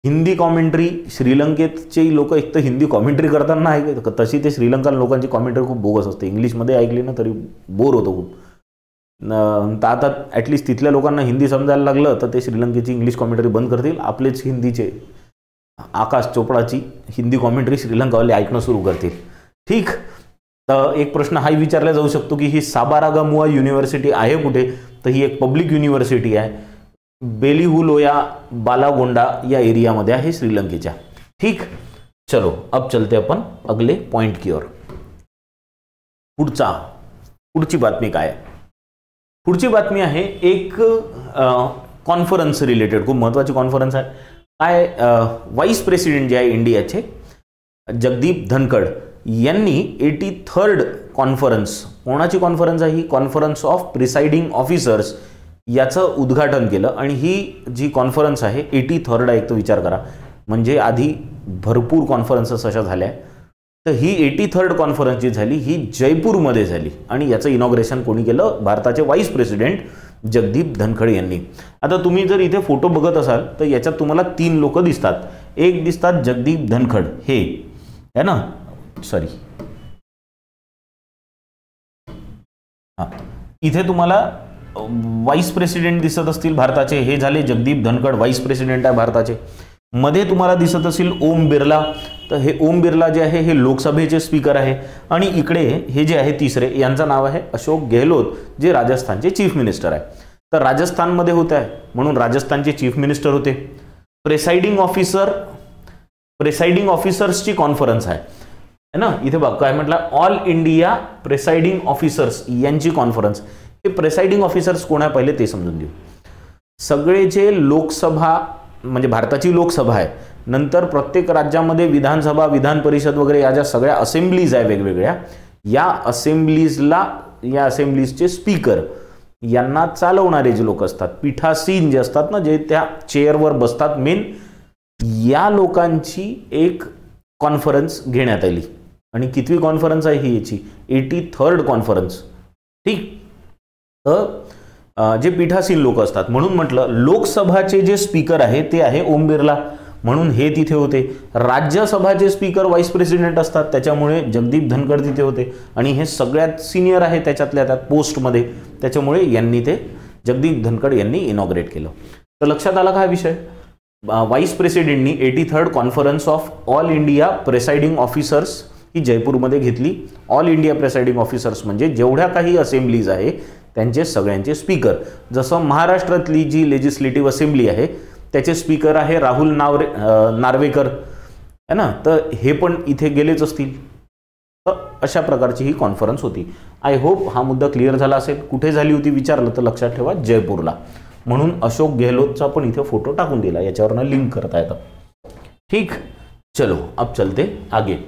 हिंदी कॉमेंट्री श्रीलंकेचे लोक एक तर हिंदी कॉमेंट्री करताना आहे तशी ते श्रीलंकन लोकांची कॉमेंट्री खूप बोगस असते. इंग्लिशमध्ये ऐकली ना तरी बोर होतो खूप. तर आता ॲटलिस्ट तिथल्या लोकांना हिंदी समजायला लागलं तर ते श्रीलंकेची इंग्लिश कॉमेंट्री बंद करतील. आपलेच हिंदीचे आकाश चोपडाची हिंदी कॉमेंट्री श्रीलंकावाले ऐकणं सुरू करतील. ठीक. तर एक प्रश्न हाही विचारला जाऊ शकतो की ही साबारागामुआ युनिव्हर्सिटी आहे कुठे? तर ही एक पब्लिक युनिव्हर्सिटी आहे, बेलीहुलोया बालागोंडा या एरियामध्ये आहे श्रीलंकेच्या. ठीक. चलो अब चलते अपन अगले पॉइंट की ओर. पुढची बातमी काय आहे? पुढची बातमी आहे एक कॉन्फरन्स रिलेटेड, खूप महत्त्वाची कॉन्फरन्स आहे. काय वाईस प्रेसिडेंट जे आहे इंडियाचे जगदीप धनखड यांनी 83rd कॉन्फरन्स, कोणाची कॉन्फरन्स आहे ही? कॉन्फरन्स ऑफ प्रिसाइडिंग ऑफिसर्स याचं उद्घाटन केलं. आणि ही जी कॉन्फरन्स आहे 83rd आहे, एक तो विचार करा, म्हणजे आधी भरपूर कॉन्फरन्सेस अशा झाल्या. तर ही 83rd कॉन्फरन्स जी झाली ही जयपूरमध्ये झाली आणि याचं इनॉग्रेशन कोणी केलं? भारताचे वाईस प्रेसिडेंट जगदीप धनखड यांनी. आता तुम्ही जर इथे फोटो बघत असाल तर याच्यात तुम्हाला 3 लोक दिसतात. एक दिसतात जगदीप धनखड, हे आहे ना, सॉरी हां, इथे तुम्हाला वाईस प्रेसिडेंट दिसत असतील भारताचे, हे झाले जगदीप धनखड, वाईस प्रेसिडेंट आहे भारताचे. मध्ये तुम्हाला दिसत असेल ओम बिर्ला, तर हे ओम बिर्ला जे आहे हे लोकसभेचे स्पीकर आहे. आणि इकडे हे जे आहे तिसरे, यांचं नाव आहे अशोक गेहलोत, जे राजस्थानचे चीफ मिनिस्टर आहे. तर राजस्थानमध्ये होत आहे म्हणून राजस्थानचे चीफ मिनिस्टर होते. प्रेसाइडिंग ऑफिसर्सची कॉन्फरन्स आहे ना, इथे बघ काय म्हटलं, ऑल इंडिया प्रेसाइडिंग ऑफिसर्स यांची कॉन्फरन्स. हे प्रेसाइडिंग ऑफिसर्स कोण आहे पहिले ते समजून घेऊ. सगळे जे लोकसभा, म्हणजे भारताची लोकसभा आहे, नंतर प्रत्येक राज्यामध्ये विधानसभा, विधान परिषद वगैरे या ज्या सगळ्या असेंब्लीज आहे वेगवेगळ्या, या असेंब्लीजचे स्पीकर यांना चालवणारे जे लोक असतात, पीठासीन जे असतात ना, जे त्या चेअरवर बसतात मेन, या लोकांची एक कॉन्फरन्स घेण्यात आली. आणि कितवी कॉन्फरन्स आहे ही याची? 83rd conference. ठीक. तर जे पीठासीन लोक असतात, म्हणून म्हटलं लोकसभाचे जे स्पीकर आहे ते आहे ओम बिर्ला, म्हणून हे तिथे होते. राज्यसभाचे स्पीकर वाईस प्रेसिडेंट असतात, त्याच्यामुळे जगदीप धनखड तिथे होते. आणि हे सगळ्यात सिनियर आहे त्याच्यातल्या त्यात पोस्टमध्ये, त्याच्यामुळे यांनी ते जगदीप धनखड यांनी इनॉग्रेट केलं. तर लक्षात आला का हा विषय? वाईस प्रेसिडेंटनी 83rd conference of all India presiding officers ही जयपूरमध्ये घेतली. ऑल इंडिया प्रेसाइडिंग ऑफिसर्स म्हणजे जेवढ्या काही असेंब्लीज आहे त्यांचे सगळ्यांचे स्पीकर. जसं महाराष्ट्रातली जी लेजिस्लेटिव्ह असेंब्ली आहे त्याचे स्पीकर आहे राहुल नार्वेकर है ना, तर हे पण इथे गेलेच असतील. तर अशा प्रकारची ही कॉन्फरन्स होती. आय होप हा मुद्दा क्लिअर झाला असेल. कुठे झाली होती विचारलं तर लक्षात ठेवा, जयपूरला. म्हणून अशोक गेहलोतचा पण इथे फोटो टाकून दिला, याच्यावरनं लिंक करता येतं. ठीक. चलो अब चलते आगे.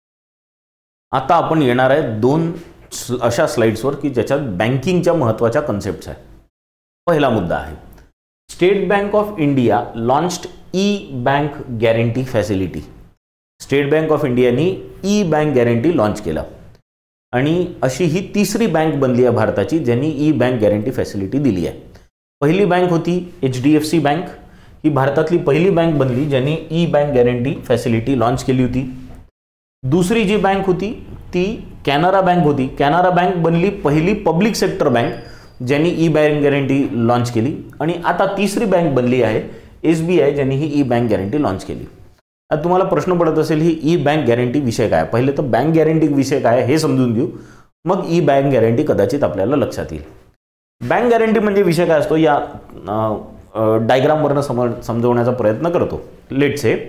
आता आपण येणार आहे 2 अशा स्लाइड्सवर की ज्याच्यात बँकिंगच्या महत्त्वाच्या कन्सेप्ट्स आहे. पहिला मुद्दा आहे State Bank of India launched e bank guarantee facility. State Bank of इंडियानी ई-बँक गॅरंटी लॉन्च केला आणि अशी ही तिसरी बँक बनली आहे भारताची ज्यांनी ई-बँक गॅरंटी फॅसिलिटी दिली आहे. पहिली बँक होती HDFC बँक, ही भारतातली पहिली बँक बनली ज्यांनी ई-बँक गॅरंटी फॅसिलिटी लॉन्च केली होती. दुसरी जी बँक होती ती कॅनरा बँक होती. कॅनरा बँक बनली पहिली पब्लिक सेक्टर बँक ज्यांनी ई-बँक गॅरंटी लॉन्च केली. आणि आता तिसरी बँक बनली आहे SBI ज्यांनी ही ई-बँक गॅरंटी लॉन्च केली. आता तुम्हाला प्रश्न पडत असेल ही ई-बँक गॅरंटी विषय काय? पहिले तर बँक गॅरंटी विषय काय हे समजून घेऊ, मग ई-बँक गॅरंटी कदाचित आपल्याला लक्षात येईल. बँक गॅरंटी म्हणजे विषय काय असतो या डायग्रामवरनं समजवण्याचा प्रयत्न करतो. लेट्स से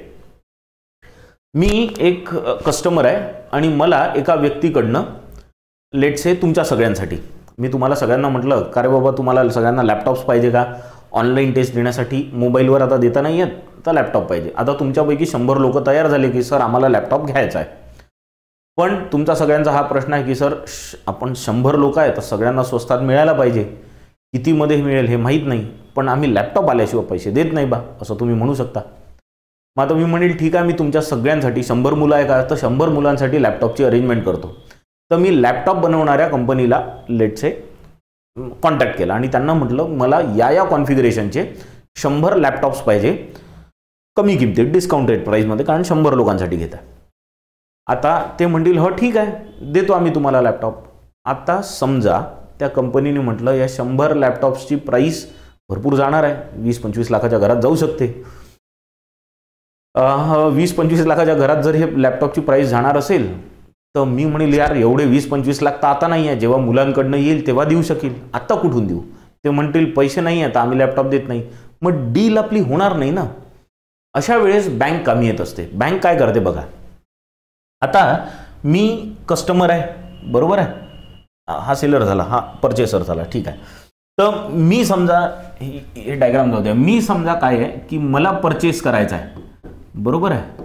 मी एक कस्टमर आहे आणि मला एका व्यक्तीकडनं, लेट्स से तुमच्या सगळ्यांसाठी, मी तुम्हाला सगळ्यांना म्हटलं का रे बाबा तुम्हाला सगळ्यांना लॅपटॉप्स पाहिजे का? ऑनलाईन टेस्ट देण्यासाठी मोबाईलवर आता देता नाही येत तर लॅपटॉप पाहिजे. आता तुमच्यापैकी 100 लोक तयार झाले की सर आम्हाला लॅपटॉप घ्यायचा आहे. पण तुमचा सगळ्यांचा हा प्रश्न आहे की सर आपण 100 लोक आहे तर सगळ्यांना स्वस्तात मिळायला पाहिजे, कितीमध्ये मिळेल हे माहीत नाही, पण आम्ही लॅपटॉप आल्याशिवाय पैसे देत नाही बा, असं तुम्ही म्हणू शकता. मग आता मी म्हणेल ठीक आहे, मी तुमच्या सगळ्यांसाठी 100 मुलं आहे का तर 100 मुलांसाठी लॅपटॉपची अरेंजमेंट करतो. तर मी लॅपटॉप बनवणाऱ्या कंपनीला लेट्स से कॉन्टॅक्ट केला आणि त्यांना म्हटलं मला या कॉन्फिगरेशनचे 100 लॅपटॉप्स पाहिजे कमी किमतीत डिस्काउंटेड प्राईसमध्ये, कारण 100 लोकांसाठी घेत आहे. आता ते म्हणतील हो ठीक आहे देतो आम्ही तुम्हाला लॅपटॉप. आता समजा त्या कंपनीने म्हटलं या 100 लॅपटॉप्सची प्राईस भरपूर जाणार आहे, 20-25 लाखाच्या घरात जाऊ शकते. 20-25 लाखाच्या घरात जर हे लॅपटॉपची प्राईस जाणार असेल तर मी म्हणेल यार एवढे 20-25 लाख तर आता नाही आहे, जेव्हा मुलांकडनं येईल तेव्हा देऊ शकेल, आत्ता कुठून देऊ. ते म्हणतील पैसे नाही आहेत आम्ही लॅपटॉप देत नाही, मग डील आपली होणार नाही ना. अशा वेळेस बँक कामी येत असते. बँक काय करते बघा, आता मी कस्टमर आहे बरोबर आहे, हा सेलर झाला, हा परचेसर झाला, ठीक आहे. तर मी समजा हे डायग्राम जाऊ द्या, मी समजा काय आहे की मला परचेस करायचा आहे बरोबर आहे,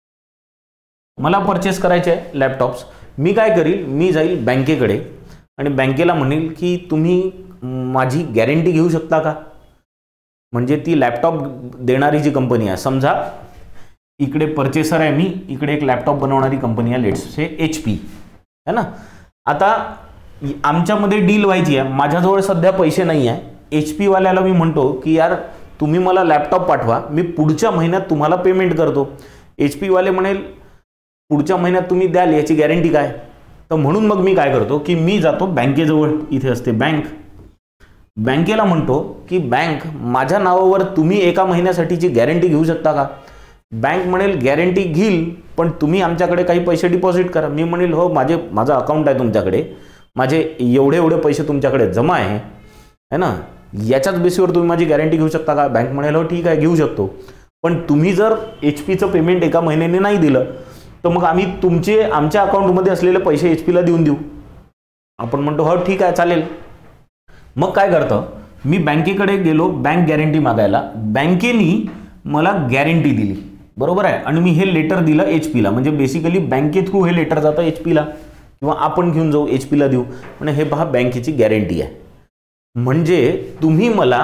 मला परचेस करायचे आहे लॅपटॉप्स. मी काय करील, मी जाईल बँकेकडे आणि बँकेला म्हणेल की तुम्ही माझी गॅरंटी घेऊ शकता का. म्हणजे ती लॅपटॉप देणारी जी कंपनी आहे, समजा इकडे परचेसर आहे मी, इकडे एक लॅपटॉप बनवणारी कंपनी आहे लेट्स से HP है ना. आता आमच्यामध्ये डील व्हायची आहे, माझ्याजवळ सध्या पैसे नाही आहे. HP वाल्याला मी म्हणतो की यार तुम्ही मला लॅपटॉप पाठवा, मी पुढच्या महिन्यात तुम्हाला पेमेंट करतो. HP वाले म्हणेल पुढच्या महिन्यात तुम्ही द्याल याची गॅरंटी काय. तर म्हणून मग मी काय करतो की मी जातो बँकेजवळ, इथे असते बँक, बँकेला म्हणतो की बँक माझ्या नावावर तुम्ही एका महिन्यासाठीची गॅरंटी घेऊ शकता का. बँक म्हणेल गॅरंटी घेईल पण तुम्ही आमच्याकडे काही पैसे डिपॉझिट करा. मी म्हणेल हो माझं अकाउंट आहे तुमच्याकडे, माझे एवढे पैसे तुमच्याकडे जमा आहे ना, याच्याच बेसिसवर तुम्ही माझी गॅरंटी घेऊ शकता का. बँक म्हणेल हो ठीक आहे घेऊ शकतो, पण तुम्ही जर HPचं पेमेंट एका महिन्याने नाही दिलं तर मग आम्ही आमच्या अकाउंटमध्ये असलेले पैसे HPला देऊन देऊ. आपण म्हणतो हो ठीक आहे चालेल. मग काय करतं, मी बँकेकडे गेलो बँक गॅरंटी मागायला, बँकेने मला गॅरंटी दिली बरोबर आहे, आणि मी हे लेटर दिलं HPला. म्हणजे बेसिकली बँके थ्रू हे लेटर जातं HPला, किंवा आपण घेऊन जाऊ HPला देऊ, म्हणजे हे पहा बँकेची गॅरंटी आहे. म्हणजे तुम्ही मला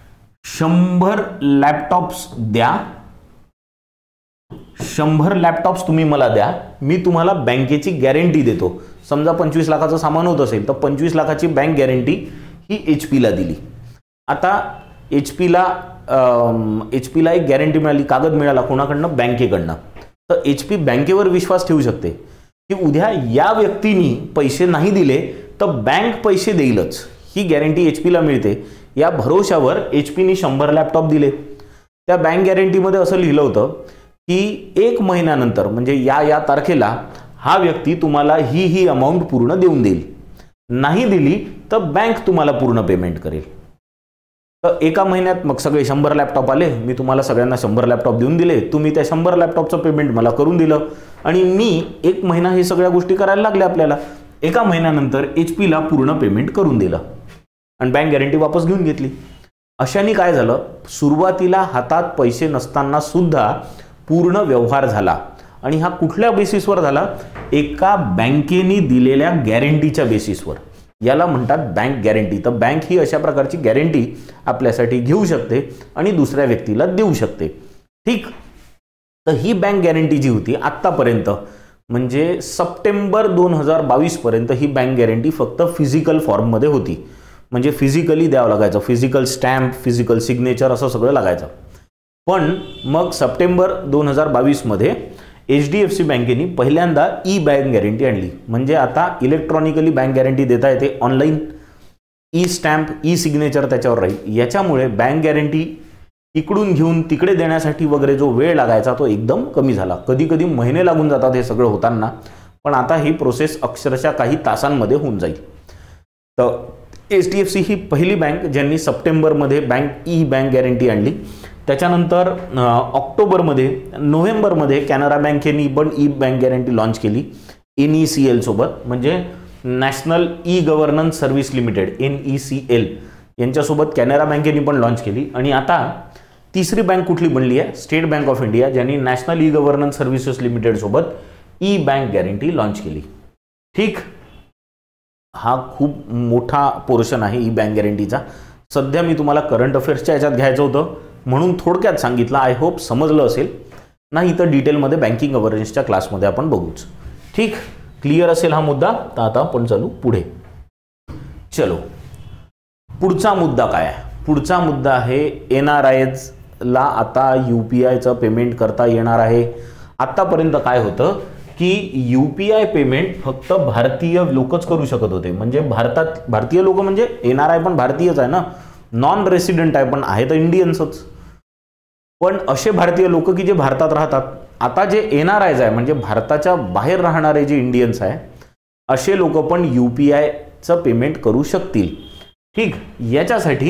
100 लॅपटॉप्स द्या, 100 लॅपटॉप्स तुम्ही मला द्या, मी तुम्हाला बँकेची गॅरंटी देतो. समजा 25 लाखाचं सामान होत असेल तर 25 लाखाची बँक गॅरंटी ही HPला दिली. आता HPला एक गॅरंटी मिळाली, कागद मिळाला कोणाकडनं, बँकेकडनं. तर HP बँकेवर विश्वास ठेवू शकते की उद्या या व्यक्तीने पैसे नाही दिले तर बँक पैसे देईलच, ही गॅरंटी HPला मिळते. या भरोशावर HPने 100 लॅपटॉप दिले. त्या बँक गॅरंटीमध्ये असं लिहिलं होतं की 1 महिन्यानंतर म्हणजे या तारखेला हा व्यक्ती तुम्हाला ही अमाऊंट पूर्ण देऊन देईल, नाही दिली तर बँक तुम्हाला पूर्ण पेमेंट करेल. तर एका महिन्यात मग सगळे 100 लॅपटॉप आले, मी तुम्हाला सगळ्यांना 100 लॅपटॉप देऊन दिले, तुम्ही त्या 100 लॅपटॉपचं पेमेंट मला करून दिलं, आणि मी 1 महिना हे सगळ्या गोष्टी करायला लागल्या आपल्याला. एका महिन्यानंतर HPला पूर्ण पेमेंट करून दिलं आणि बँक गॅरंटी वापस घेऊन घेतली. अशाने काय झालं, सुरुवातीला हातात पैसे नसताना सुद्धा पूर्ण व्यवहार झाला. आणि हा कुठल्या बेसिसवर झाला, एका बँकेने दिलेल्या गॅरंटीच्या बेसिसवर. याला म्हणतात बँक गॅरंटी. तर बँक ही अशा प्रकारची गॅरंटी आपल्यासाठी घेऊ शकते आणि दुसऱ्या व्यक्तीला देऊ शकते. ठीक, तर ही बँक गॅरंटी जी होती आत्तापर्यंत म्हणजे सप्टेंबर 2022 पर्यंत ही बँक गॅरंटी फक्त फिजिकल फॉर्ममध्ये होती. म्हणजे फिजिकली द्यावं लागायचं, फिजिकल स्टॅम्प, फिजिकल सिग्नेचर असं सगळं लागायचं. पण मग सप्टेंबर 2022 मध्ये HDFC बँकेने पहिल्यांदा बँक गॅरंटी आणली. म्हणजे आता इलेक्ट्रॉनिकली बँक गॅरंटी देता येते, ऑनलाईन स्टॅम्प, सिग्नेचर त्याच्यावर राहील. याच्यामुळे बँक गॅरंटी इकडून घेऊन तिकडे देण्यासाठी वगैरे जो वेळ लागायचा तो एकदम कमी झाला. कधी कधी महिने लागून जातात हे सगळं होताना, पण आता ही प्रोसेस अक्षरशः काही तासांमध्ये होऊन जाईल. तर HDFC ही पहिली बँक ज्यांनी सप्टेंबरमध्ये बँक गॅरंटी आणली. त्याच्यानंतर नोव्हेंबरमध्ये कॅनरा बँकेनी पण बँक गॅरंटी लॉन्च केली NECL सोबत, म्हणजे national governance service limited NECL यांच्यासोबत कॅनरा बँकेनी पण लॉन्च केली. आणि आता तिसरी बँक कुठली बनली आहे, स्टेट बँक ऑफ इंडिया, ज्यांनी नॅशनल गव्हर्नन्स सर्व्हिसेस लिमिटेड सोबत बँक गॅरंटी लॉन्च केली. ठीक, हा खूप मोठा पोर्शन आहे बँक गॅरंटीचा. सध्या मी तुम्हाला करंट अफेअर्सच्या याच्यात घ्यायचं होतं म्हणून थोडक्यात सांगितलं. आय होप समजलं असेल, नाही तर डिटेलमध्ये बँकिंग गव्हर्नन्सच्या क्लासमध्ये आपण बघूच. ठीक, क्लिअर असेल हा मुद्दा. तर आता आपण चालू पुढे. चलो, पुढचा मुद्दा काय आहे, पुढचा मुद्दा आहे NRIs ला आता UPIचं पेमेंट करता येणार आहे. आतापर्यंत काय होतं की UPI पेमेंट फक्त भारतीय लोकच करू शकत होते. म्हणजे भारतीय लोक म्हणजे NRI पण भारतीयच आहे ना, नॉन रेसिडेंट आहे पण आहे तर इंडियन्सच. पण असे भारतीय लोक की जे भारतात राहतात, आता जे NRIs आहे म्हणजे भारताच्या बाहेर राहणारे जे इंडियन्स आहे असे लोक पण UPIचं पेमेंट करू शकतील. ठीक, याच्यासाठी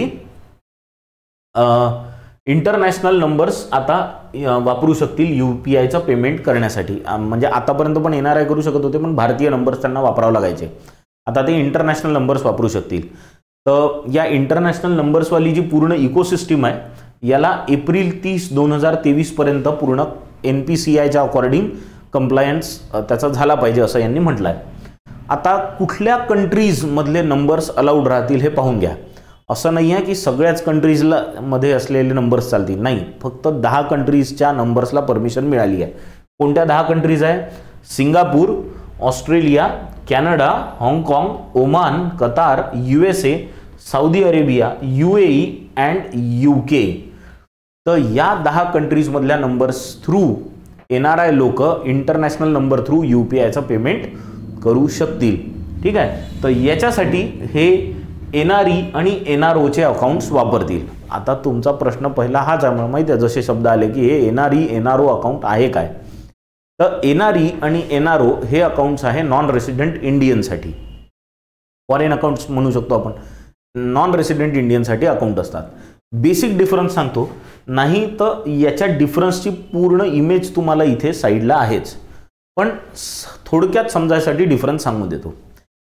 इंटरनॅशनल नंबर्स आता वापरू शकतील UPIचं पेमेंट करण्यासाठी. म्हणजे आतापर्यंत पण NRI करू शकत होते पण भारतीय नंबर्स त्यांना वापरावे लागायचे. आता ते इंटरनॅशनल नंबर्स वापरू शकतील. तर या इंटरनॅशनल नंबर्सवाली जी पूर्ण इकोसिस्टीम आहे याला एप्रिल 30, 2023 पर्यंत पूर्ण NPCIच्या अकॉर्डिंग कंप्लायन्स त्याचा झाला पाहिजे असं यांनी म्हटलं आहे. आता कुठल्या कंट्रीज मधले नंबर्स अलाउड राहतील हे पाहून घ्या. असं नाही आहे की सगळ्याच कंट्रीजला मध्ये असलेले नंबर्स चालतील, नाही, फक्त 10 कंट्रीजच्या नंबर्सला परमिशन मिळाली आहे. कोणत्या 10 कंट्रीज आहे? सिंगापूर, ऑस्ट्रेलिया, कॅनडा, हाँगकाँग, Oman, Qatar, USA, Saudi Arabia, UAE and UK. तर या 10 कंट्रीज मधल्या नंबर्स थ्रू NRI लोक इंटरनॅशनल नंबर थ्रू UPIचं पेमेंट करू शकतील. ठीक आहे, तर याच्यासाठी हे NRE आणि NROचे अकाउंट्स वापरतील. आता तुमचा प्रश्न पहिला हाच आहे, मला माहिती आहे जसे शब्द आले की हे NRE NRO अकाउंट आहे काय. तर NRE आणि NRO हे अकाउंट्स आहे नॉन रेसिडेंट इंडियनसाठी. फॉरेन अकाउंट्स म्हणू शकतो आपण, नॉन रेसिडेंट इंडियनसाठी अकाउंट असतात. बेसिक डिफरन्स सांगतो, नाही तर याच्या डिफरन्सची पूर्ण इमेज तुम्हाला इथे साईडला आहेच, पण थोडक्यात समजायसाठी डिफरन्स सांगून देतो.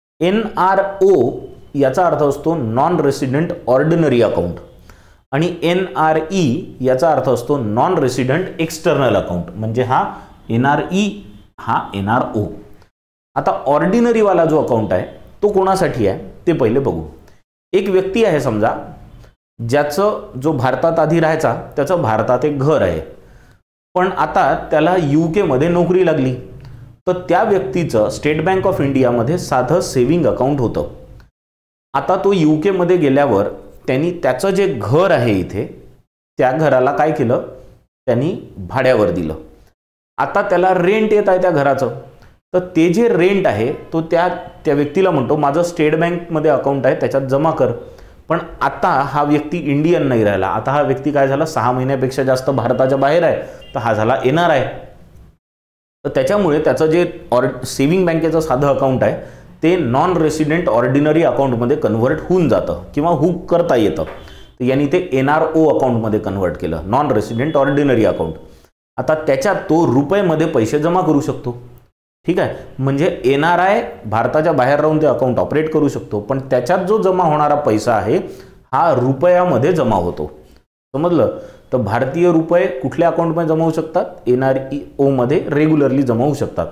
NRO याचा अर्थ असतो नॉन रेसिडेंट ऑर्डिनरी अकाउंट आणि NRE याचा अर्थ असतो नॉन रेसिडेंट एक्सटर्नल अकाउंट. म्हणजे हा NRE, हा NRO. आता ऑर्डिनरी वाला जो अकाउंट आहे तो कोणासाठी आहे ते पहिले बघू. एक व्यक्ती आहे समजा ज्याचं जो भारतात आधी राहायचा त्याचं भारतात एक घर आहे, पण आता त्याला UK मध्ये नोकरी लागली. तर त्या व्यक्तीचं स्टेट बँक ऑफ इंडियामध्ये साधं सेव्हिंग अकाउंट होतं. आता तो UK मध्ये गेल्यावर त्यांनी त्याचं जे घर आहे इथे त्या घराला काय केलं, त्यांनी भाड्यावर दिलं. आता त्याला रेंट येत आहे त्या घराचं, तर ते जे रेंट आहे तो त्या व्यक्तीला म्हणतो माझं स्टेट बँकमध्ये अकाउंट आहे त्याच्यात जमा कर. पण आता हा व्यक्ती इंडियन नाही राहिला, आता हा व्यक्ती काय झाला 6 महिन्यापेक्षा जास्त भारताच्या बाहेर आहे, तर हा झाला NRI. तर त्याच्यामुळे त्याचं जे सेव्हिंग बँकेचं साधं अकाउंट आहे ते नॉन रेसिडेंट ऑर्डिनरी अकाउंटमध्ये कन्व्हर्ट होऊन जातं किंवा हुक करता येतं. तर यांनी ते NRO अकाउंटमध्ये कन्व्हर्ट केलं, नॉन रेसिडेंट ऑर्डिनरी अकाउंट. आता त्याच्यात तो रुपयेमध्ये पैसे जमा करू शकतो. ठीक आहे, म्हणजे NRI भारताच्या बाहेर राहून ते अकाउंट ऑपरेट करू शकतो, पण त्याच्यात जो जमा होणारा पैसा आहे हा रुपयामध्ये जमा होतो. समजलं? तर भारतीय रुपये कुठल्या अकाउंटमध्ये जमा होऊ शकतात? NRO मध्ये रेग्युलरली जमा होऊ शकतात,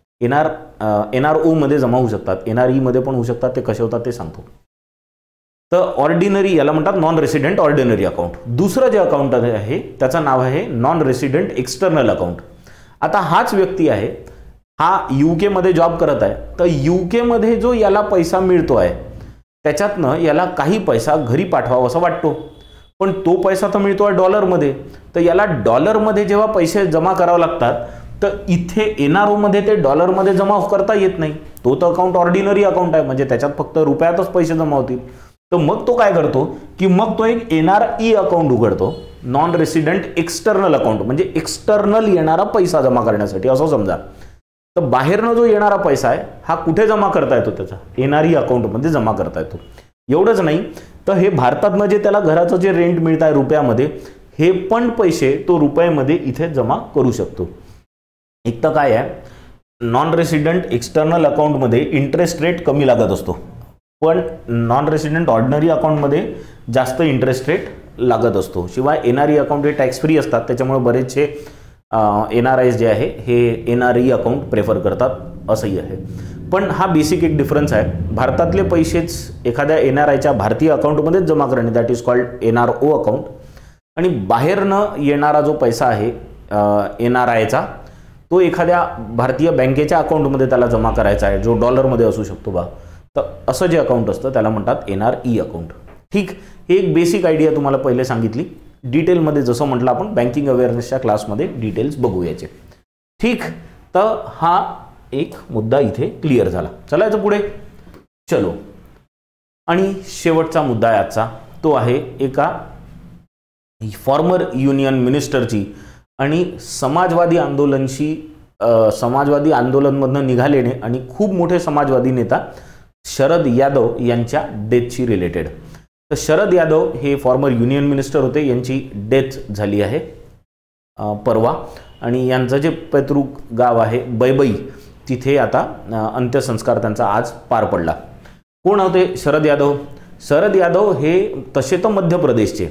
NRO मध्ये जमा होऊ शकतात, NRE मध्ये पण होऊ शकतात. ते कसे होतात ते सांगतो. तर ऑर्डिनरी याला म्हणतात नॉन रेसिडेंट ऑर्डिनरी अकाउंट. दुसरं जे अकाउंट आहे त्याचं नाव आहे नॉन रेसिडेंट एक्सटर्नल अकाउंट. आता हाच व्यक्ती आहे, हा UK मध्ये जॉब करत आहे. तर UK मध्ये जो याला पैसा मिळतो आहे त्याच्यातनं याला काही पैसा घरी पाठवावा असं वाटतो, पण तो पैसा तर मिळतो आहे डॉलरमध्ये. तर याला डॉलरमध्ये जेव्हा पैसे जमा करावे लागतात तर इथे NRO मध्ये ते डॉलरमध्ये जमा करता येत नाही. तो तर अकाउंट ऑर्डिनरी अकाउंट आहे, म्हणजे त्याच्यात फक्त रुपयातच पैसे जमा होतील. तर मग तो काय करतो की मग तो एक NRE अकाउंट उघडतो, नॉन रेसिडेंट एक्सटर्नल अकाउंट, म्हणजे एक्सटर्नल येणारा पैसा जमा करण्यासाठी असं समजा. तर बाहेरनं जो येणारा पैसा आहे हा कुठे जमा करता येतो? त्याचा NRE अकाउंटमध्ये जमा करता येतो. एवढंच नाही तर हे भारतातनं जे त्याला घराचं जे रेंट मिळत आहे रुपयामध्ये, हे पण पैसे तो रुपयामध्ये इथे जमा करू शकतो. एक तर काय आहे, नॉन रेसिडेंट एक्सटर्नल अकाउंटमध्ये इंटरेस्ट रेट कमी लागत असतो, पण नॉन रेसिडेंट ऑर्डिनरी अकाउंटमध्ये जास्त इंटरेस्ट रेट लागत असतो. शिवाय NRE अकाउंट हे टॅक्स फ्री असतात, त्याच्यामुळे बरेचसे NRIs जे आहे हे NRE अकाउंट प्रेफर करतात असंही आहे. पण हा बेसिक एक डिफरन्स आहे. भारतातले पैसेच एखाद्या NRIच्या भारतीय अकाउंटमध्येच जमा करणे, that is called NRO account. आणि बाहेरनं येणारा जो पैसा आहे NRIचा तो एखाद्या भारतीय बँकेच्या अकाउंटमध्ये त्याला जमा करायचा आहे, जो डॉलरमध्ये असू शकतो बा. तर असं जे अकाउंट असतं त्याला म्हणतात NRE अकाउंट. ठीक, ही एक बेसिक आयडिया तुम्हाला पहिले सांगितली. डिटेलमध्ये जसं म्हटलं आपण बँकिंग अवेअरनेसच्या क्लासमध्ये डिटेल्स बघू याचे. ठीक, तर हा एक मुद्दा इथे क्लिअर झाला. चलायचं पुढे. चलो, आणि शेवटचा मुद्दा आहे आजचा, तो आहे एका फॉर्मर युनियन मिनिस्टरची आणि समाजवादी आंदोलनमधनं निघालेले आणि खूप मोठे समाजवादी नेता शरद यादव यांच्या डेथशी रिलेटेड. तर शरद यादव हे फॉर्मर युनियन मिनिस्टर होते, यांची डेथ झाली आहे परवा, आणि यांचं जे पैतृक गाव आहे बैबई, तिथे आता अंत्यसंस्कार त्यांचा आज पार पडला. कोण होते शरद यादव? शरद यादव हे तसे तर मध्य प्रदेशचे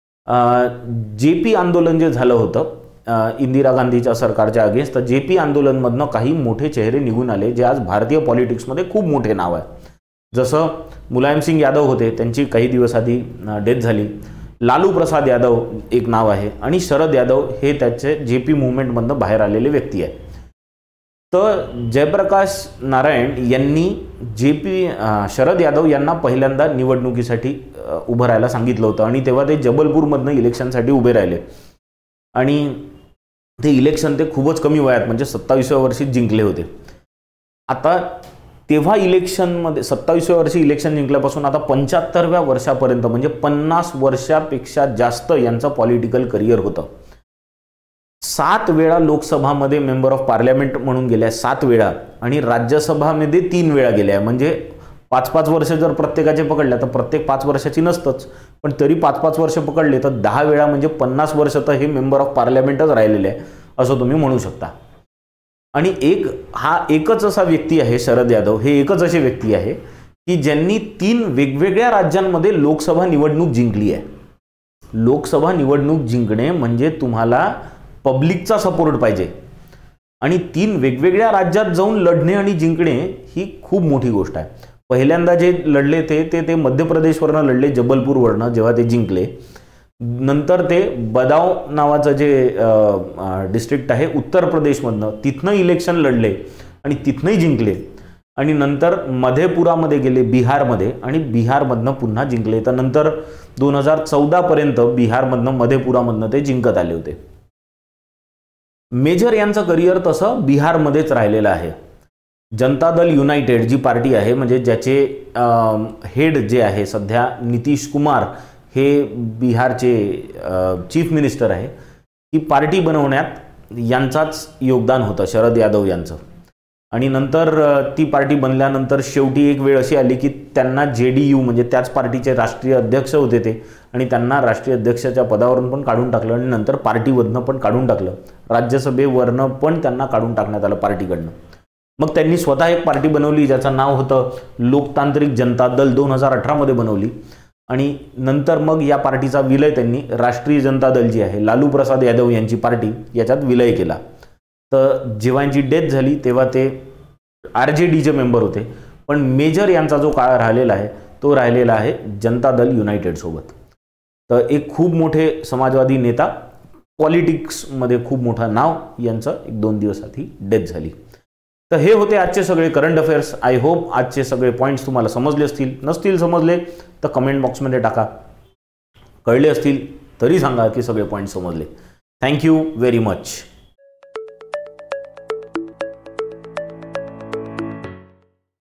JP आंदोलन जे झालं होतं इंदिरा गांधीच्या सरकारच्या अगेन्स्ट, तर JP आंदोलनमधनं काही मोठे चेहरे निघून आले जे आज भारतीय पॉलिटिक्समध्ये खूप मोठे नाव आहे. जसं मुलायम सिंग यादव होते, त्यांची काही दिवस आधी डेथ झाली. लालू प्रसाद यादव एक नाव आहे, आणि शरद यादव हे त्याचे JP मुवमेंटमधनं बाहेर आलेले व्यक्ती आहे. तर जयप्रकाश नारायण यांनी शरद यादव यांना पहिल्यांदा निवडणुकीसाठी उभं राहायला सांगितलं होतं, आणि तेव्हा ते जबलपूरमधनं इलेक्शनसाठी उभे राहिले, आणि ते इलेक्शन ते खूपच कमी वयात म्हणजे 27व्या वर्षी जिंकले होते. आता तेव्हा इलेक्शनमध्ये 27व्या वर्षी इलेक्शन जिंकल्यापासून आता 75व्या वर्षापर्यंत म्हणजे 50 वर्षापेक्षा जास्त यांचं पॉलिटिकल करिअर होतं. 7 वेळा लोकसभामध्ये मेंबर ऑफ पार्लमेंट म्हणून गेल्या, 7 वेळा, आणि राज्यसभामध्ये 3 वेळा गेल्या. म्हणजे 5-5 वर्ष जर प्रत्येकाचे पकडल्या तर प्रत्येक 5 वर्षाची नसतंच, पण तरी 5-5 वर्ष पकडले तर 10 वेळा म्हणजे 50 वर्ष तर हे मेंबर ऑफ पार्लमेंटच राहिलेले आहे असं तुम्ही म्हणू शकता. आणि एकच असा व्यक्ती आहे शरद यादव, हे एकच असे व्यक्ती आहे की ज्यांनी 3 वेगवेगळ्या राज्यांमध्ये लोकसभा निवडणूक जिंकली आहे. लोकसभा निवडणूक जिंकणे म्हणजे तुम्हाला पब्लिकचा सपोर्ट पाहिजे, आणि 3 वेगवेगळ्या राज्यात जाऊन लढणे आणि जिंकणे ही खूप मोठी गोष्ट आहे. पहिल्यांदा जे लढले ते मध्य प्रदेशवरनं लढले, जबलपूरवरनं, जेव्हा ते जिंकले. नंतर ते बदाव नावाचं जे डिस्ट्रिक्ट आहे उत्तर प्रदेशमधनं, तिथनं इलेक्शन लढले आणि तिथनंही जिंकले. आणि नंतर मधेपुरामध्ये गेले बिहारमध्ये, आणि बिहारमधनं पुन्हा जिंकले. तर नंतर 2014 पर्यंत बिहारमधनं मधेपुरामधनं ते जिंकत आले होते. मेजर यांचं करिअर तसं बिहारमध्येच राहिलेलं आहे. जनता दल युनायटेड जी पार्टी आहे, म्हणजे ज्याचे हेड जे आहे सध्या नितीश कुमार हे बिहारचे चीफ मिनिस्टर आहे, ही पार्टी बनवण्यात यांचाच योगदान होतं, शरद यादव यांचं. आणि नंतर ती पार्टी बनल्यानंतर शेवटी एक वेळ अशी आली की त्यांना JDU म्हणजे त्याच पार्टीचे राष्ट्रीय अध्यक्ष होते ते, आणि त्यांना राष्ट्रीय अध्यक्षाच्या पदावरून पण काढून टाकलं, आणि नंतर पार्टीमधनं पण काढून टाकलं, राज्यसभेवरनं पण त्यांना काढून टाकण्यात आलं पार्टीकडनं. मग त्यांनी स्वतः एक पार्टी बनवली ज्याचं नाव होतं लोकतांत्रिक जनता दल, 2018 मध्ये बनवली. आणि नंतर मग या पार्टीचा विलय त्यांनी राष्ट्रीय जनता दल जी आहे, लालू प्रसाद यादव यांची पार्टी, याच्यात विलय केला. तर जेव्हा यांची डेथ झाली तेव्हा ते RJDचे मेंबर होते, पण मेजर यांचा जो काळ राहिलेला आहे तो राहिलेला आहे जनता दल युनायटेड सोबत. तर एक खूप मोठे समाजवादी नेता, पॉलिटिक्समध्ये खूप मोठं नाव, यांचं 1-2 दिवस आधी डेथ झाली. तर हे होते आजचे सगळे करंट अफेअर्स. आय होप आजचे सगळे पॉईंट्स तुम्हाला समजले असतील. नसतील समजले तर कमेंट बॉक्समध्ये टाका. कळले असतील तरी सांगा की सगळे पॉईंट समजले. Thank you very much.